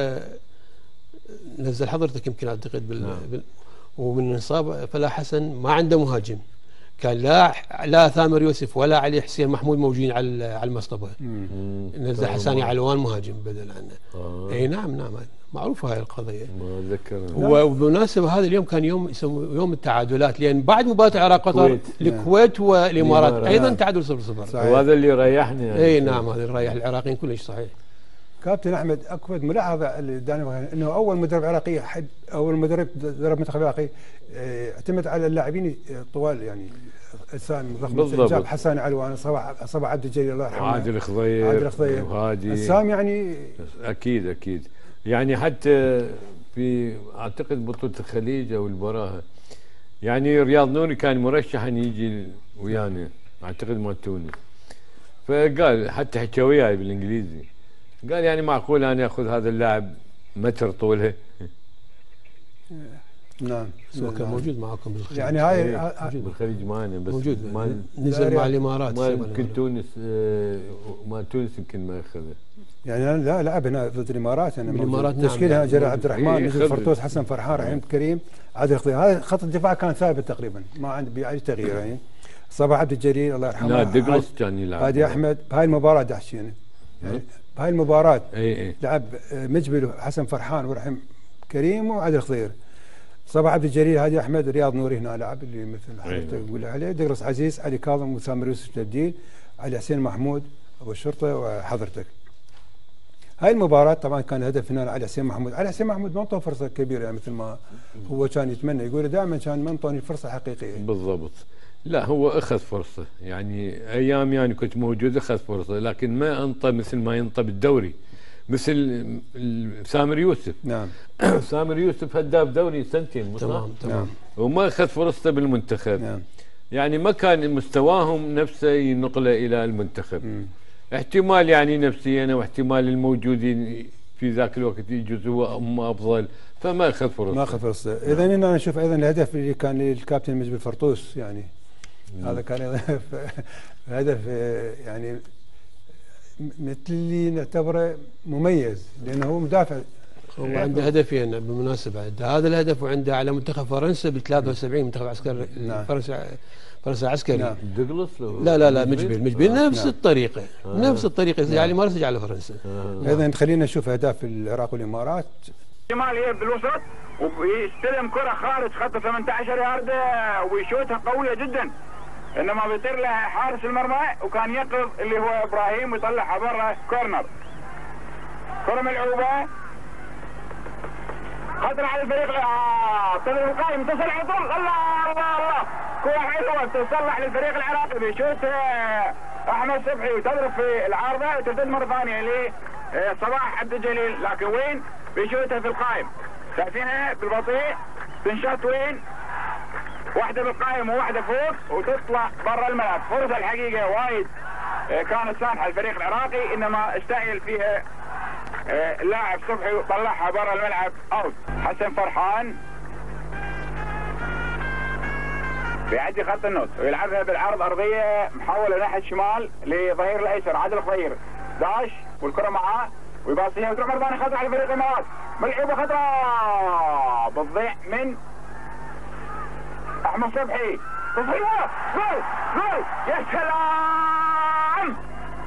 نزل حضرتك يمكن اعتقد ومن الاصابه فلا حسن ما عنده مهاجم، كان لا ثامر يوسف ولا علي حسين محمود موجودين على المصطبه، نزل حساني علوان مهاجم بدل عنه. اي نعم معروفه هاي القضيه. ما اتذكر. وبمناسبه هذا اليوم كان يوم التعادلات، لان بعد مباراه العراق قطر الكويت والامارات ايضا تعادل 0-0، وهذا اللي ريحني يعني. اي نعم هذا اللي ريح العراقيين كلش صحيح. كابتن احمد اكبر ملاحظه اللي داني انه اول مدرب عراقي اول مدرب درب منتخب عراقي اعتمد على اللاعبين طوال يعني السام ضخم، جاب حسان علوان، صباح عبد الجليل الله يرحمه، عادل الخضير وهادي السام يعني اكيد يعني حتى في اعتقد بطوله الخليج او البراهه، يعني رياض نوري كان مرشح ان يجي ويانا اعتقد مال تونس، فقال حتى حكى وياي بالانجليزي، قال يعني معقول انا اخذ هذا اللاعب متر طوله. نعم هو كان موجود معكم بالخليج، يعني هاي موجود بالخليج معنا بس موجود نزل مع الامارات، يمكن تونس ما تونس يمكن ما اخذه. يعني لا لعب هنا ضد الامارات، انا الامارات تشكيلها جلال عبد الرحمن، إيه نزل فرطوس، حسن فرحان، رحيم كريم، عادل خضير. هذا خط الدفاع كان ثابت تقريبا، ما عندي اي تغيير يعني. صباح عبد الجليل الله يرحمه، لا دقلص كان يلعب، هادي احمد بهاي المباراه دحشين يعني بهاي المباراه اي لعب مجبل وحسن فرحان ورحيم كريم وعادل خضير. صباح عبد الجليل، هادي احمد، رياض نوري هنا لعب اللي مثل حضرتك تقول عليه، دقرص عزيز، علي كاظم، وسامر يوسف تبديل، علي حسين محمود ابو الشرطه وحضرتك. هاي المباراة طبعا كان هدف هنا علي حسين محمود، علي حسين محمود ما انطوه فرصة كبيرة يعني مثل ما هو كان يتمنى، يقول دائما كان ما انطوني فرصة حقيقية. بالضبط، لا هو اخذ فرصة، يعني ايام يعني كنت موجود اخذ فرصة، لكن ما انطى مثل ما ينطى بالدوري، مثل سامر يوسف. نعم سامر يوسف هداف دوري سنتين، تمام نعم. وما اخذ فرصته بالمنتخب. نعم. يعني ما كان مستواهم نفسه ينقله الى المنتخب. احتمال يعني نفسيا واحتمال الموجودين في ذاك الوقت يجوز هو هم افضل، فما اخذ فرصه. ما اخذ فرصه. اذا هنا نشوف ايضا الهدف اللي كان للكابتن مجبل فرطوس، يعني هذا كان هدف يعني مثل اللي نعتبره مميز، لانه هو مدافع. هو عنده هدفين بالمناسبه، هذا الهدف وعنده على منتخب فرنسا ب 73 منتخب عسكري. نعم. فرنسا عسكري. نعم. دقلص لا مجبل نفس نعم. الطريقه نفس الطريقه زي علي ما رجع على فرنسا. اذا خلينا نشوف اهداف العراق والامارات. شماليه بالوسط ويستلم كره خارج خط 18 يارده ويشوتها قويه جدا، انما بيطير لها حارس المرمى وكان يقظ اللي هو ابراهيم ويطلعها برا كورنر. كره ملعوبه خطر على الفريق. تدري القائم تصل على طول. الله الله الله، كره حلوه تصلح للفريق العراقي، بيشوت احمد صبحي وتضرب في العارضه وترتد مره ثانيه لصباح عبد الجليل، لكن وين بيشوتها في القائم. شايفينها بالبطيء تنشط وين؟ واحده بالقائم وواحده فوق وتطلع برا الملعب. فرصه الحقيقه وايد كانت سانحه الفريق العراقي، انما استعجل فيها اللاعب صبحي وطلعها برا الملعب اوت. حسن فرحان بيعدي خط النص ويلعبها بالعرض ارضيه محوله ناحيه الشمال لظهير الايسر عادل خضير، داش والكره معاه ويباصيها وتروح مره ثانيه خطره على فريق الامارات. ملعوبه خطره بتضيع من احمد صبحي. تصويره جول جول، يا سلام.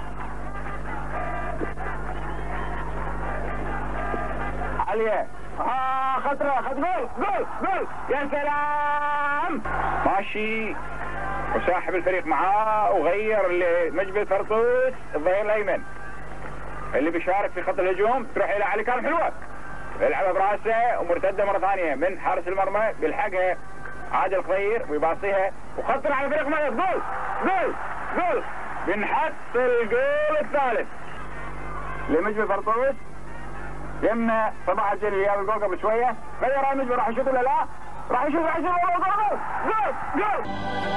عليه خطره خط جول جول جول، يا سلام. ماشي وساحب الفريق معاه وغير لمجبل فرطوس الظهير الايمن اللي بيشارك في خط الهجوم، تروح الى علي كان حلوه، يلعبها براسه ومرتده مره ثانيه من حارس المرمى، بيلحقها عادل خضير ويباصيها وخطر على فريق مالك. جول جول جول، بنحط الجول الثالث لمجبل فرطوس. يمنا صباح الجليل جاب الجول قبل شويه، غير مجبل راح يشوط ولا لا؟ راح يشوط جول جول جول.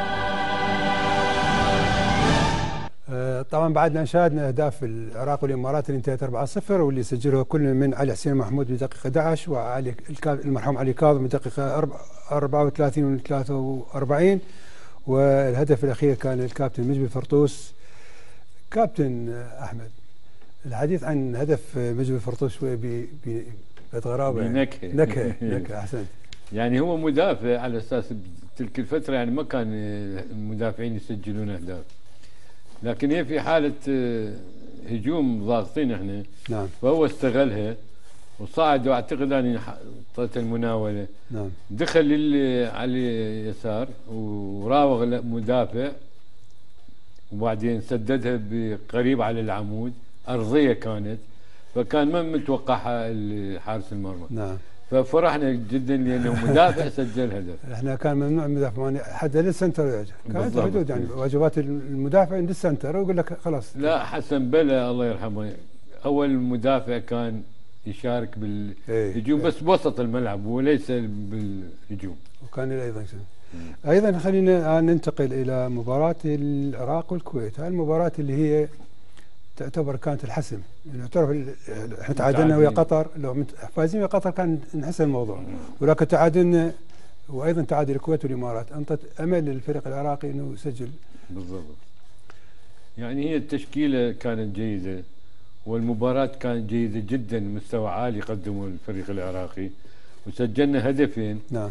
طبعا بعدنا شاهدنا اهداف العراق والامارات اللي انتهت 4-0 واللي سجلها كل من علي حسين محمود بدقيقه 11 وعلي المرحوم علي كاظم بدقيقه 34 و 43، والهدف الاخير كان الكابتن مجبل فرطوس. كابتن احمد، الحديث عن هدف مجبل فرطوس شوي بغرابه، نكهه احسنت. يعني هو مدافع على اساس تلك الفتره يعني ما كان المدافعين يسجلون اهداف، لكن هي في حاله هجوم ضاغطين احنا. نعم. فهو استغلها وصعد، واعتقد اني اعطيته المناوله. نعم. دخل على اليسار وراوغ مدافع وبعدين سددها بقريب على العمود، ارضيه كانت، فكان ما متوقعها حارس المرمى. نعم. ففرحنا جدا لانه مدافع سجل هدف. احنا كان ممنوع المدافع حتى للسنتر، كانت حدود يعني واجبات المدافع للسنتر، ويقول لك خلاص. لا حسن بلا الله يرحمه اول مدافع كان يشارك بالهجوم بس بوسط الملعب وليس بالهجوم. وكان ايضا خلينا ننتقل الى مباراه العراق والكويت. هاي المباراه اللي هي تعتبر كانت الحسم، يعني تعرف احنا تعادلنا ويا قطر، لو فايزين ويا قطر كان انحسن الموضوع، ولكن تعادلنا وايضا تعادل الكويت والامارات انطت امل للفريق العراقي انه يسجل. بالضبط. يعني هي التشكيله كانت جيده والمباراه كانت جيده جدا، مستوى عالي قدمه الفريق العراقي وسجلنا هدفين. نعم.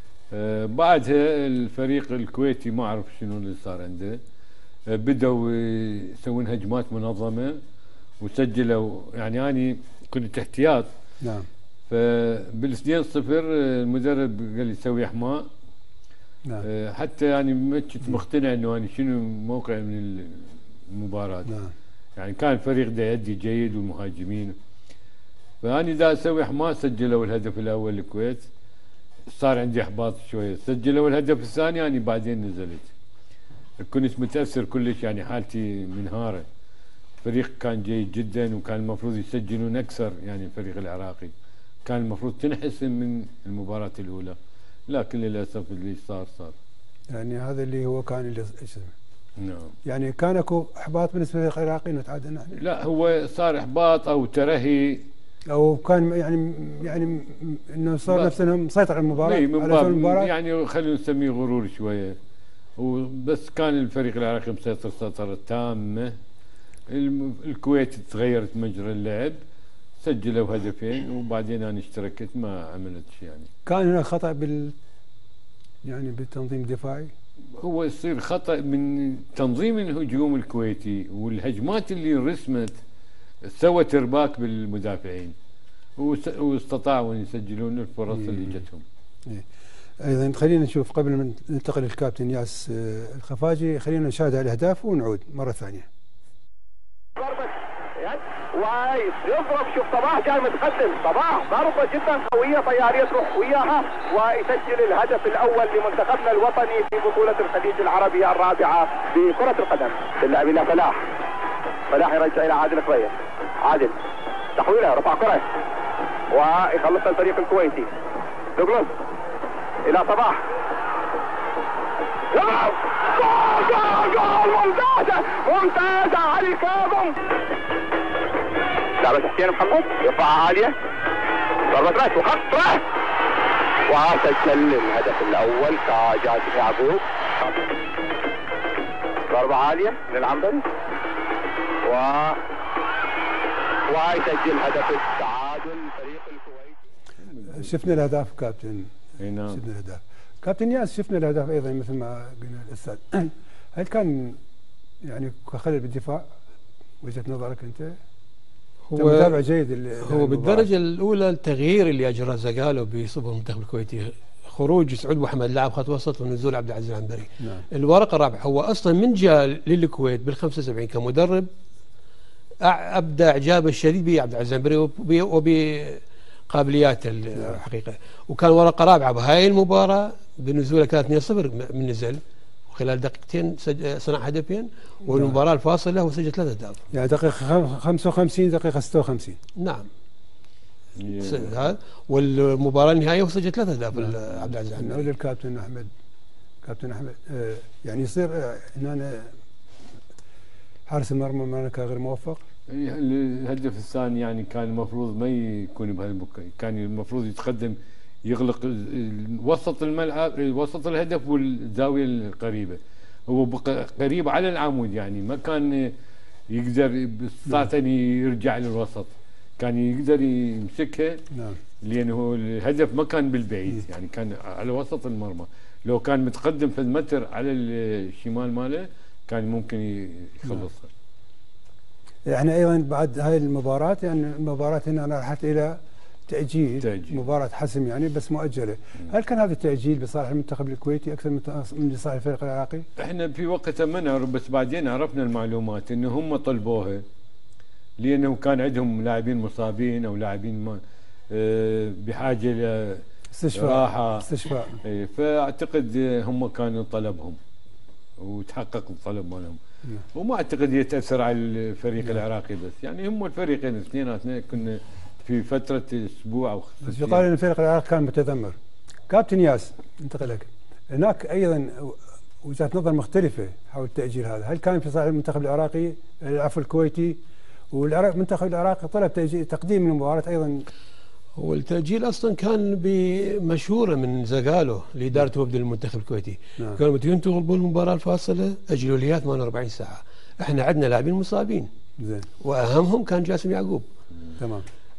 بعدها الفريق الكويتي ما اعرف شنو اللي صار عنده، بدأوا يسوون هجمات منظمه وسجلوا، يعني أنا كنت احتياط. نعم. فبال2-0 المدرب قال لي سوي حماء. نعم. حتى يعني ما كنت مقتنع انه انا شنو موقع من المباراه. نعم. يعني كان الفريق ده يأدي جيد والمهاجمين، فاني دا اسوي حماس. سجلوا الهدف الاول الكويت، صار عندي احباط شويه. سجلوا الهدف الثاني يعني بعدين نزلت، كنت متاثر كلش، يعني حالتي منهاره. الفريق كان جيد جدا وكان المفروض يسجلون اكثر، يعني الفريق العراقي كان المفروض تنحسن من المباراه الاولى، لكن للاسف اللي صار. يعني هذا اللي هو كان اللي نعم. يعني كان اكو احباط بالنسبه للفريق العراقي انه تعادلنا احنا؟ لا، هو صار احباط او ترهي، او كان يعني انه صار نفسه مسيطر على المباراه، على المباراه، يعني خلينا نسميه غرور شويه. وبس كان الفريق العراقي مسيطر سيطره تامه. الكويت تغيرت مجرى اللعب، سجلوا هدفين وبعدين انا اشتركت ما عملت شيء. يعني كان هناك خطا يعني بالتنظيم الدفاعي. هو يصير خطا من تنظيم الهجوم الكويتي، والهجمات اللي رسمت سوت ارباك بالمدافعين واستطاعوا ان يسجلون الفرص اللي جتهم. ايضا خلينا نشوف قبل ما ننتقل للكابتن ياس الخفاجي، خلينا نشاهد الاهداف ونعود مره ثانيه. ضربه يد ويضرب، شوف صباح جاي متقدم، صباح ضربه جدا قويه طياريه تروح وياها ويسجل الهدف الاول لمنتخبنا الوطني في بطوله الخليج العربي الرابعه بكره القدم. اللاعب الى فلاح يرجع الى عادل قريش. عادل تحويله، رفع كره ويخلصها الفريق الكويتي. دوغلاس الى صباح، جول ممتازه علي كاظم. لعبة حسين محمد يرفعها عاليه، ضربة راس وخطره وسجل الهدف الاول كجاسم يعقوب. ضربة عاليه من العنبري ويسجل هدف التعادل فريق الكويت. شفنا الاهداف كابتن. نعم. شفنا الاهداف كابتن ياس، شفنا الاهداف ايضا مثل ما قلنا الاستاذ. هل كان يعني خلل بالدفاع وجهه نظرك انت؟ هو متابع جيد. هو بالدرجه الاولى التغيير اللي اجرى زغالو بصفه المنتخب الكويتي، خروج سعود محمد لاعب خط وسط ونزول عبد العزيز العنبري. نعم. الورقه الرابعه، هو اصلا من جاء للكويت بال75 كمدرب ابدع اعجابه الشديد بعبد العزيز العنبري وبقابلياته الحقيقه، وكان ورقه رابعه بهاي المباراه بنزوله 3-2-0 من نزل خلال دقيقتين صنع هدفين، والمباراه الفاصله هو سجل 3 اهداف. يعني دقيقه 55 دقيقه 56. نعم. هذا والمباراه النهائيه هو سجل 3 اهداف عبد العزيز العنبري. نقول للكابتن احمد، كابتن احمد يعني يصير هنا حارس المرمى مالك غير موفق. الهدف الثاني يعني كان المفروض ما يكون بهالمكان، كان المفروض يتقدم يغلق وسط الملعب، وسط الهدف والزاويه القريبه. هو بقى قريب على العمود، يعني ما كان يقدر باستطاعته ان يرجع للوسط، كان يقدر يمسكها. نعم. لانه الهدف ما كان بالبعيد، يعني كان على وسط المرمى. لو كان متقدم في المتر على الشمال ماله كان ممكن يخلصها. احنا ايضا بعد هاي المباراه، يعني المباراه هنا راحت الى تأجيل. مباراة حسم يعني بس مؤجلة. هل كان هذا التأجيل بصالح المنتخب الكويتي أكثر من لصالح الفريق العراقي؟ احنا في وقتها ما نعرف، بس بعدين عرفنا المعلومات انه هم طلبوها لأنه كان عندهم لاعبين مصابين أو لاعبين بحاجة إلى استشفاء. فأعتقد هم كانوا طلبهم وتحقق الطلب مالهم. وما أعتقد يتأثر على الفريق العراقي بس، يعني هم الفريقين اثنيناتنا كنا في فتره اسبوع او بس يقال ان الفريق العراقي كان متذمر. كابتن ياس انتقل لك، هناك ايضا وجهه نظر مختلفه حول التاجيل هذا، هل كان في صالح المنتخب العراقي العفو الكويتي، والمنتخب العراقي طلب تقديم المباراه ايضا؟ هو التأجيل أصلا كان بمشورة من زغالو لإدارة وفد المنتخب الكويتي. نعم. قالوا متى تغلبون المباراة الفاصلة أجلوا لي 48 ساعة. احنا عندنا لاعبين مصابين. زين. وأهمهم كان جاسم يعقوب. تمام.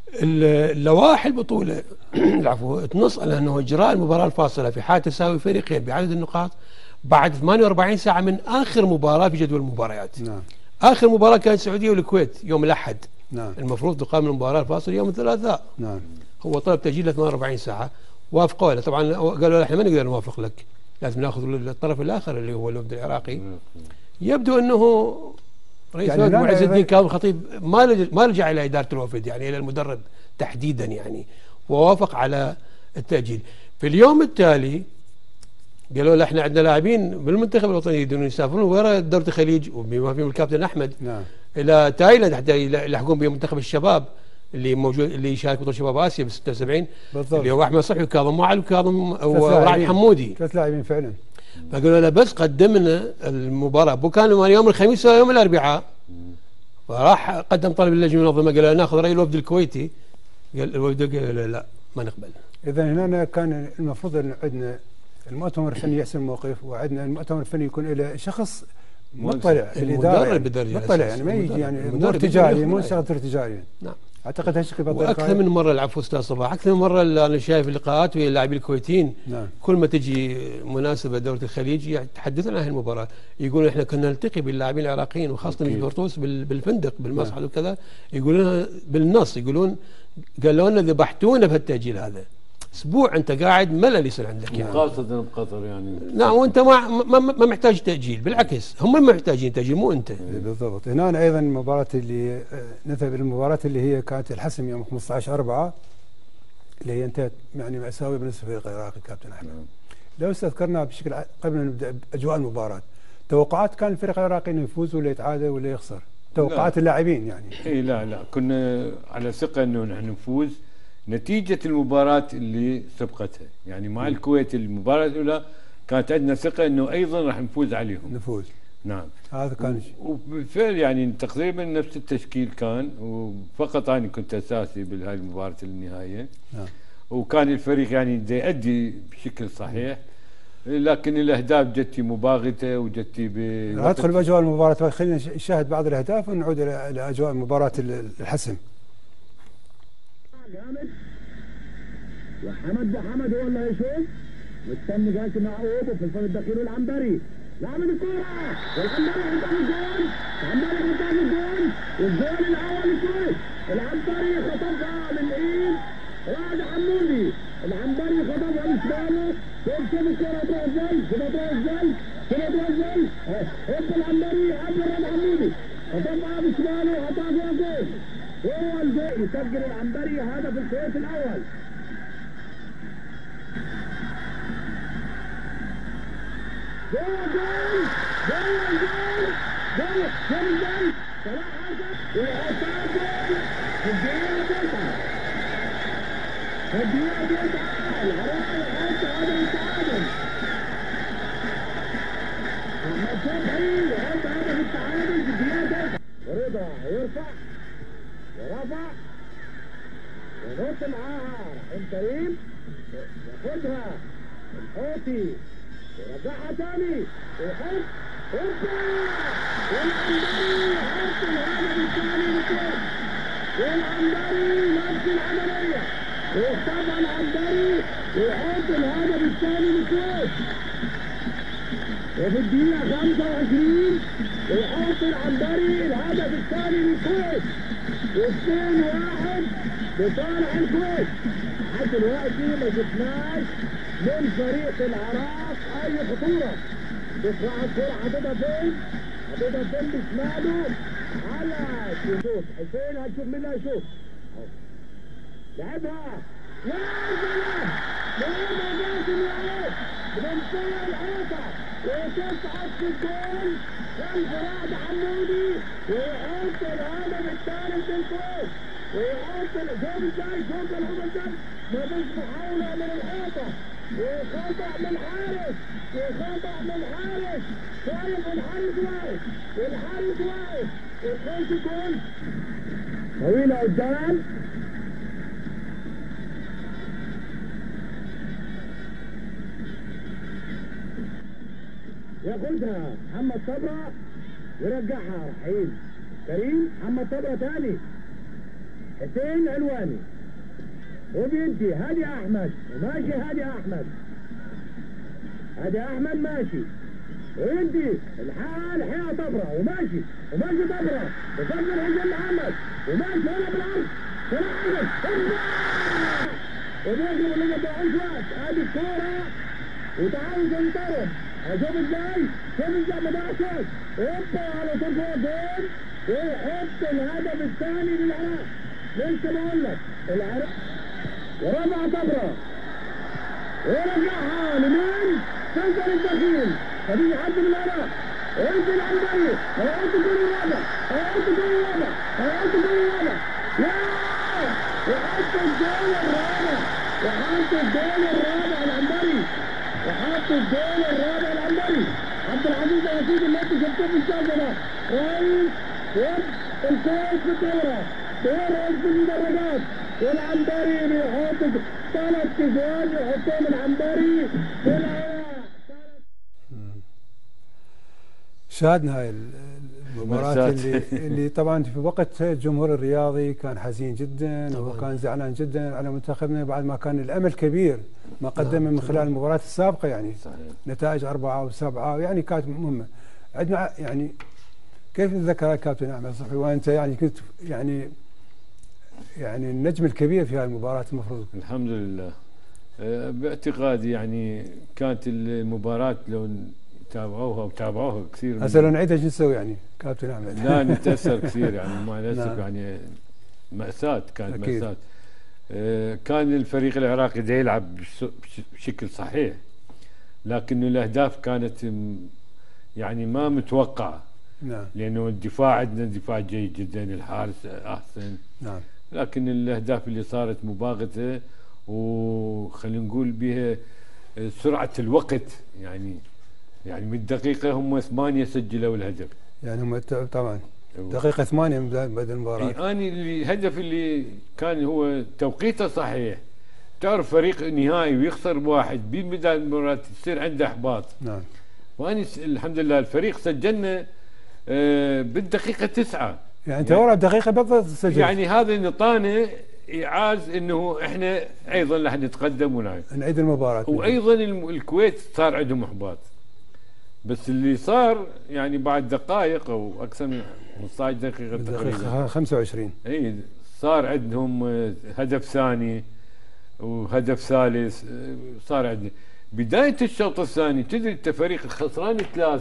اللوائح البطولة العفو تنص على أنه إجراء المباراة الفاصلة في حال تساوي فريقين بعدد النقاط بعد 48 ساعة من آخر مباراة في جدول المباريات. نعم. آخر مباراة كانت السعودية والكويت يوم الأحد. نعم. المفروض تقام المباراة الفاصلة يوم الثلاثاء. نعم. هو طلب تأجيل 48 ساعة، وافقوا له. طبعا قالوا احنا ما نقدر نوافق لك، لازم ناخذ الطرف الآخر اللي هو الوفد العراقي. يبدو أنه رئيس الوفد معز الدين كاظم الخطيب ما رجع إلى إدارة الوفد، يعني إلى المدرب تحديدا يعني، ووافق على التأجيل. في اليوم التالي قالوا له احنا عندنا لاعبين بالمنتخب الوطني يريدون يسافرون وراء دورة الخليج، وبما فيهم الكابتن أحمد. نعم. إلى تايلاند حتى يلحقون بمنتخب الشباب اللي موجود، اللي يشارك بطولة شباب آسيا ب 76 بالضبط، اللي هو أحمد صحي وكاظم معل وكاظم ورعد حمودي، 3 لاعبين فعلا. فقالوا له بس قدمنا المباراة، وكان يوم الخميس ويوم الأربعاء، فراح قدم طلب للجنة المنظمة، قال له ناخذ رأي الوفد الكويتي. قال الوفد قال لا ما نقبل. إذا هنا كان المفروض أن عندنا المؤتمر الفني يحسم الموقف، وعندنا المؤتمر الفني يكون له شخص مطلع الإدارة، يعني مطلع يعني ما يجي يعني مدير تجاري، مو شغل تجاري. نعم. اعتقد هالشيء واكثر من مره العفو استاذ صباح، اكثر من مره انا شايف اللقاءات ويا اللاعبين الكويتيين. نعم. كل ما تجي مناسبه دوره الخليج يتحدثون عن المباراه، يقولون احنا كنا نلتقي باللاعبين العراقيين وخاصه في قرطوس بالفندق بالمصعد. نعم. وكذا يقولون بالنص، يقولون قالوا لنا ذبحتونا في التاجيل هذا. اسبوع انت قاعد ملل يصير عندك يعني، خاصه بقطر يعني. نعم. وانت ما محتاج تاجيل، بالعكس هم محتاجين تاجيل مو انت. بالضبط. هنا ايضا المباراه اللي نذهب الى المباراه اللي هي كانت الحسم يوم 15/4 اللي هي انتهت يعني مأساوية بالنسبه للفريق العراقي كابتن احمد. لو استذكرنا بشكل قبل ان نبدا باجواء المباراه، توقعات كان الفريق العراقي انه يفوز ولا يتعادل ولا يخسر؟ توقعات اللاعبين يعني. اي لا كنا على ثقه انه نحن نفوز نتيجة المباراة اللي سبقتها، يعني مع الكويت المباراة الأولى كانت عندنا ثقة أنه أيضا راح نفوز عليهم. نفوز. نعم. هذا كان وبالفعل يعني تقريبا نفس التشكيل كان، وفقط أنا كنت أساسي بهاي المباراة النهائية. نعم. وكان الفريق يعني يؤدي بشكل صحيح، لكن الأهداف جتي مباغتة وجتي ندخل بأجواء المباراة، خلينا نشاهد بعض الأهداف ونعود إلى أجواء مباراة الحسم. وحمد هو اللي هيشوف، مستني قاسم معقوب وفي الفرد الدخيل العنبري لعمل الكورة، والعنبري قدام الجول، والجول الأول الكويت، العنبري خطفها من إيد رعد حمودي، العنبري خطفها بشماله، شوف الكورة تروح ازاي، هوب العنبري قبل رعد حمودي، خطفها بشماله وحطها فيها جول، هو الجول يسجل العنبري هدف الكويت الأول. جول صلاح حسن وحطها جول في الدقيقة 9 العراقي يحط هدف التعادل. أحمد صبحي يحط هدف التعادل في الدقيقة 9. ورضا يرفع ورفع ونط معاها رحيم كريم ياخدها الحوثي ورجعها تاني ويحط هوبا والعنبري يحط الهدف الثاني للكويت. والعنبري نفس العملية، ويختفى العنبري ويحط الهدف الثاني للكويت. وفي الدقيقة 25 يحط العنبري الهدف الثاني للكويت، و2-1 لصالح الكويت. لحد دلوقتي ما شفناش من فريق العراق اي خطوره. تطلع الكره حاططها فين بشماله على شوف حسين، هتشوف مين اللي هيشوف. لعبها يا سلام، لعبها جاسم يعقوب بمنتهى الحركه وتصعد في الجول خلف رعد حمودي ويحط الهدف الثالث للكويت. ويحط الجول الجاي شوف العمل ده ما فيش محاولة من الحيطة وخطأ من الحارس وخطأ من الحارس شايف الحارس واقف والحارس واقف وتخش جول طويلة قدام ياخدها محمد صبرا ويرجعها رحيل كريم محمد صبرا تاني حسين علواني وبيدي هادي احمد وماشي هادي احمد ماشي ويدي الحال حياة طبرة وماشي طبرة بفضل حسين محمد وماشي هنا بالعرض وبيجي اللي ضاعوش وقت ادي الكورة وتعاوز ينطرد اشوف ازاي ما ضاعش وقت هوبا على طول فوق جول ويحط الهدف الثاني للعراق لسه بقول لك العراق ورفع طبرة ورجعها لمين؟ تنزل الدخيل فدي حد من العراق وانت العنبري هيحط الجول الرابع يحط الجول الرابع يحط الجول العنبري عبد العزيز ياسين اللي انت شفتوه في الشاشه ده كويس الكويس في الدوره كويس في المدرجات والعنبري بيحط 3 جوال يحطهم العنبري في العراق. شاهدنا هاي المباراة اللي طبعا في وقت الجمهور الرياضي كان حزين جدا وكان زعلان جدا على منتخبنا بعد ما كان الامل كبير ما قدمه من خلال المباريات السابقه يعني صحيح. نتائج 4 و7 يعني كانت مهمه عندنا يعني كيف تتذكر كابتن احمد صبحي وانت يعني كنت يعني النجم الكبير في هذه المباراه المفروض. الحمد لله باعتقادي يعني كانت المباراه لو تابعوها كثير. هسه لو نعيدها شو نسوي يعني كابتن احمد؟ لا نتاثر كثير يعني مع الاسف يعني مأساة كانت أكيد. مأساة كان الفريق العراقي دا يلعب بشكل صحيح لكن الاهداف كانت يعني ما متوقعه. نعم. لانه الدفاع عندنا دفاع جيد جدا الحارس احسن. نعم. لكن الاهداف اللي صارت مباغته وخلينا نقول بها سرعه الوقت يعني من الدقيقه هم 8 سجلوا الهدف. يعني هم طبعا دقيقة 8 من بدء المباراة. أنا الهدف اللي كان هو توقيته صحيح. تعرف فريق نهائي ويخسر واحد ببداية المباراة تصير عنده إحباط. نعم. وأنا الحمد لله الفريق سجلنا بالدقيقة 9. يعني أنت ورا بدقيقة بالضبط سجلت. يعني هذا نطانا إيعاز إنه إحنا أيضا راح نتقدم نعيد المباراة. وأيضا الكويت صار عندهم إحباط. بس اللي صار يعني بعد دقائق او اكثر من 15 دقيقه تقريبا 25 اي صار عندهم هدف ثاني وهدف ثالث. صار عندنا بدايه الشوط الثاني تدري انت فريق خسران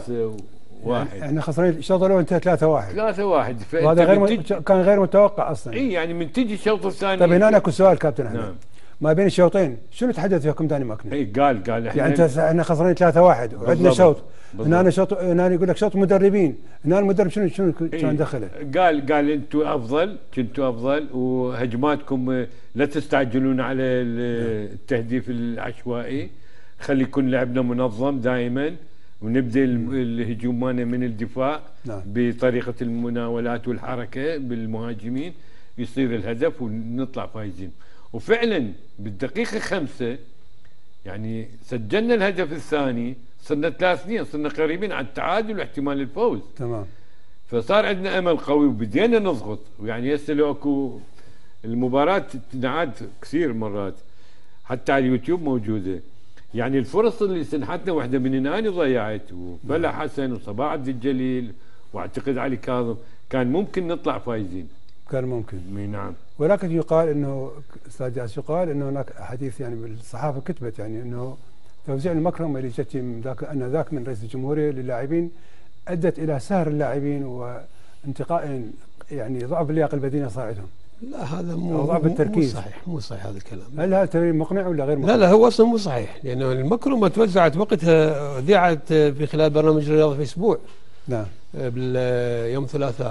3-1 يعني احنا خسرانين الشوط الاول انتهى 3-1 وهذا كان غير متوقع اصلا. اي يعني من تجي الشوط الثاني. طيب هنا اكو سؤال كابتن احمد. نعم. ما بين الشوطين شنو تحدث فيكم داني ماكني؟ اي قال يعني احنا خسرانين 3-1 وعندنا شوط هنا شوط هنا يقول لك شوط مدربين هنا المدرب شنو كان دخله؟ قال انتم كنتوا افضل وهجماتكم لا تستعجلون على التهديف العشوائي خلي يكون لعبنا منظم دائما ونبدا الهجوم مالنا من الدفاع. نعم. بطريقه المناولات والحركه بالمهاجمين يصير الهدف ونطلع فايزين. وفعلا بالدقيقة 5 يعني سجلنا الهدف الثاني صرنا 3-2 صرنا قريبين على التعادل واحتمال الفوز. تمام. فصار عندنا امل قوي وبدينا نضغط ويعني هسه لو اكو المباراة تنعاد كثير مرات حتى على اليوتيوب موجودة يعني الفرص اللي سنحتنا واحدة من هنا ضيعت وبلا حسن وصباح عبد الجليل واعتقد علي كاظم كان ممكن نطلع فايزين. كان ممكن. نعم. ولكن يقال انه استاذ جاسم يقال انه هناك حديث يعني بالصحافه كتبت يعني انه توزيع المكرمه اللي جت ذاك من رئيس الجمهوريه للاعبين ادت الى سهر اللاعبين وانتقاء يعني ضعف اللياقه البدنيه صار عندهم. لا هذا مو صحيح هذا الكلام. هل هذا التبرير مقنع ولا غير مقنع؟ لا هو اصلا مو صحيح لانه المكرمه توزعت وقتها ذيعت في خلال برنامج الرياضه في اسبوع. نعم. باليوم 3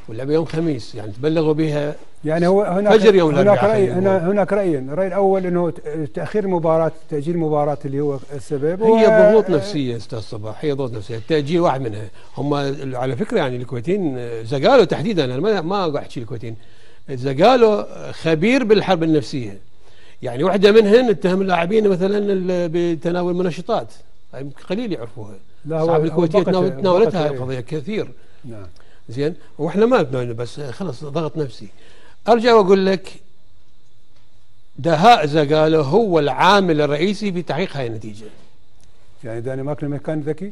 واللعبه يوم خميس، يعني تبلغوا بها يعني هو هناك فجر يوم هناك رايين، الراي الاول انه تاخير المباراه، تاجيل المباراه اللي هو السبب، هي ضغوط نفسيه استاذ صباح، هي ضغوط نفسيه، التاجيل واحد منها. هم على فكره يعني الكويتيين زغالو تحديدا، انا ما اقعد احكي الكويتيين، زغالو خبير بالحرب النفسيه. يعني واحده منهن اتهم اللاعبين مثلا بتناول المنشطات، قليل يعرفوها. لا صعب الكويتيه تناولتها القضيه كثير. نعم زين، واحنا ما نتناول، بس خلص ضغط نفسي. ارجع واقول لك دهاء زغالو هو العامل الرئيسي في تحقيق هاي النتيجه. يعني دانمارك لما كان ذكي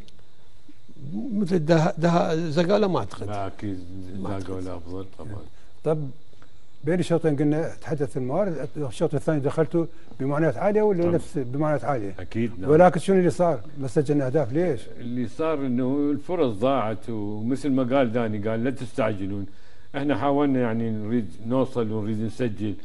مثل دهاء زغالو ما اعتقد. لا اكيد زغالو افضل طبعا. طب بين الشوطين قلنا تحدث الموارد، الشوط الثاني دخلته بمعاناه عاليه ولا نفس بمعاناه عاليه؟ اكيد نعم. ولكن شنو اللي صار؟ ما سجلنا اهداف ليش؟ اللي صار انه الفرص ضاعت، ومثل ما قال داني، قال لا تستعجلون. احنا حاولنا يعني نريد نوصل ونريد نسجل،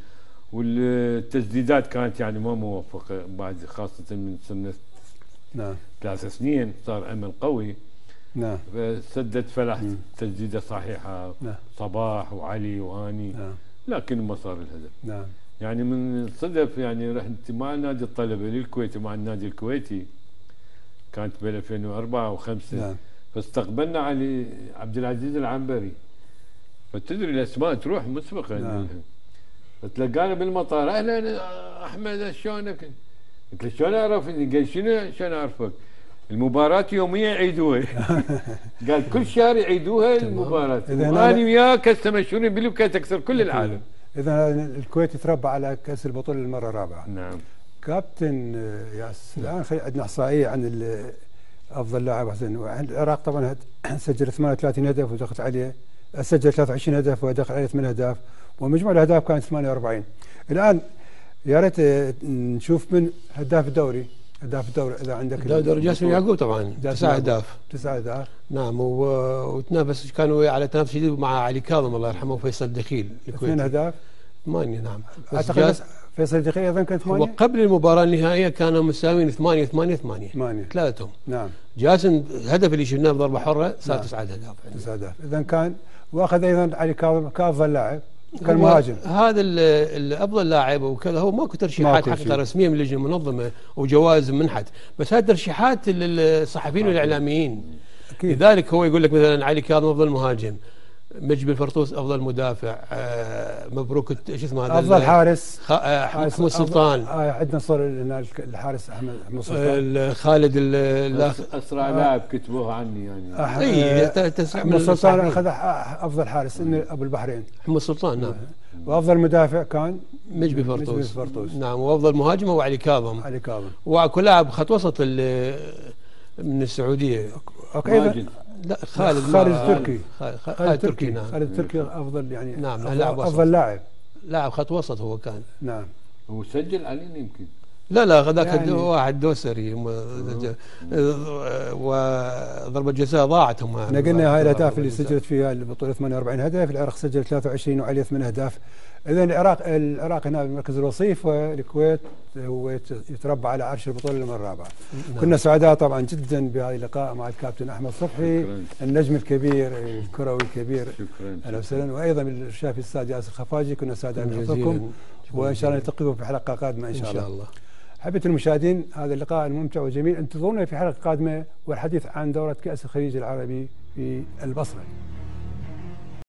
والتسديدات كانت يعني ما موفقه بعد، خاصه من سنه نعم 3 سنين صار امل قوي. نعم فسدد فلح تسديده صحيحه، نعم. صباح وعلي واني، نعم. لكن ما صار الهدف. نعم. يعني من الصدف يعني رحت مع النادي الطلبه للكويت مع النادي الكويتي، كانت بين 2004 و5. نعم. فاستقبلنا علي عبد العزيز العنبري، فتدري الاسماء تروح مسبقا. نعم. فتلقانا بالمطار، اهلا احمد شلونك؟ قلت له شلون اعرفني؟ قال شلون اعرفك؟ المباراة يوميا يعيدوها. قال كل شهر يعيدوها المباراة، وانا وياك هسه مشهورين بالبكاء تكسر كل العالم. اذا الكويت تربى على كاس البطوله للمره الرابعه. نعم. كابتن ياس، الان عندنا احصائيه عن افضل لاعب حسن. العراق طبعا سجل 38 هدف ودخلت عليه، سجل 23 هدف ودخل عليه 8 اهداف، ومجموع الاهداف كانت 48. الان يا ريت نشوف من هداف الدوري اذا عندك دوري جاسم يعقوب طبعا 9 اهداف. 9 اهداف نعم، وتنافس كانوا على تنافس شديد مع علي كاظم الله يرحمه وفيصل دخيل. 2 اهداف 8. نعم، اعتقد فيصل دخيل ايضا كان 8. وقبل المباراه النهائيه كانوا مساويين 8 ثلاثتهم. نعم. جاسم الهدف اللي شفناه بضربه حره صار 9 اهداف. 9 اهداف اذا كان، واخذ ايضا علي كاظم كافضل لاعب، كان مهاجم. هذا الافضل لاعب وكذا، هو ماكو ترشيحات حقيقه رسميه من اللجنه المنظمه وجوائز منحت، بس هذه ترشيحات الصحفيين والاعلاميين. لذلك هو يقول لك مثلا علي كاظم افضل مهاجم، مجبل فرطوس افضل مدافع، مبروك شو اسمه هذا افضل حارس محمود سلطان. عندنا صار الحارس احمد سلطان. خالد اسرع لاعب كتبوها عني يعني. محمود سلطان اخذ افضل حارس ابو البحرين محمود سلطان. نعم. وافضل مدافع كان مجبل فرطوس. نعم. وافضل مهاجم هو علي كاظم. وكل لاعب خط وسط من السعوديه. اوكي. لا خالد التركي. خالد التركي. نعم. خالد التركي افضل يعني. نعم. افضل لاعب خط وسط هو كان. نعم. هو سجل علينا يمكن. لا هذاك يعني واحد دوسري وضربة جزاء ضاعت. هم احنا قلنا هاي الاهداف اللي سجلت فيها البطوله 48 هدف، العراق سجل 23 وعليه 8 اهداف. اذا العراق هنا بالمركز الوصيف، والكويت هو يتربى على عرش البطوله للمره الرابعه. كنا سعداء طبعا جدا بهذا اللقاء مع الكابتن احمد صبحي، النجم الكبير الكروي الكبير. اهلا وسهلا. وايضا الشافي الاستاذ ياسر خفاجي، كنا سعداء بحضوركم، وان شاء الله نلتقيكم في حلقه قادمه ان شاء الله. حبيت المشاهدين، هذا اللقاء الممتع والجميل انتظرونا في حلقه قادمه والحديث عن دوره كاس الخليج العربي في البصره.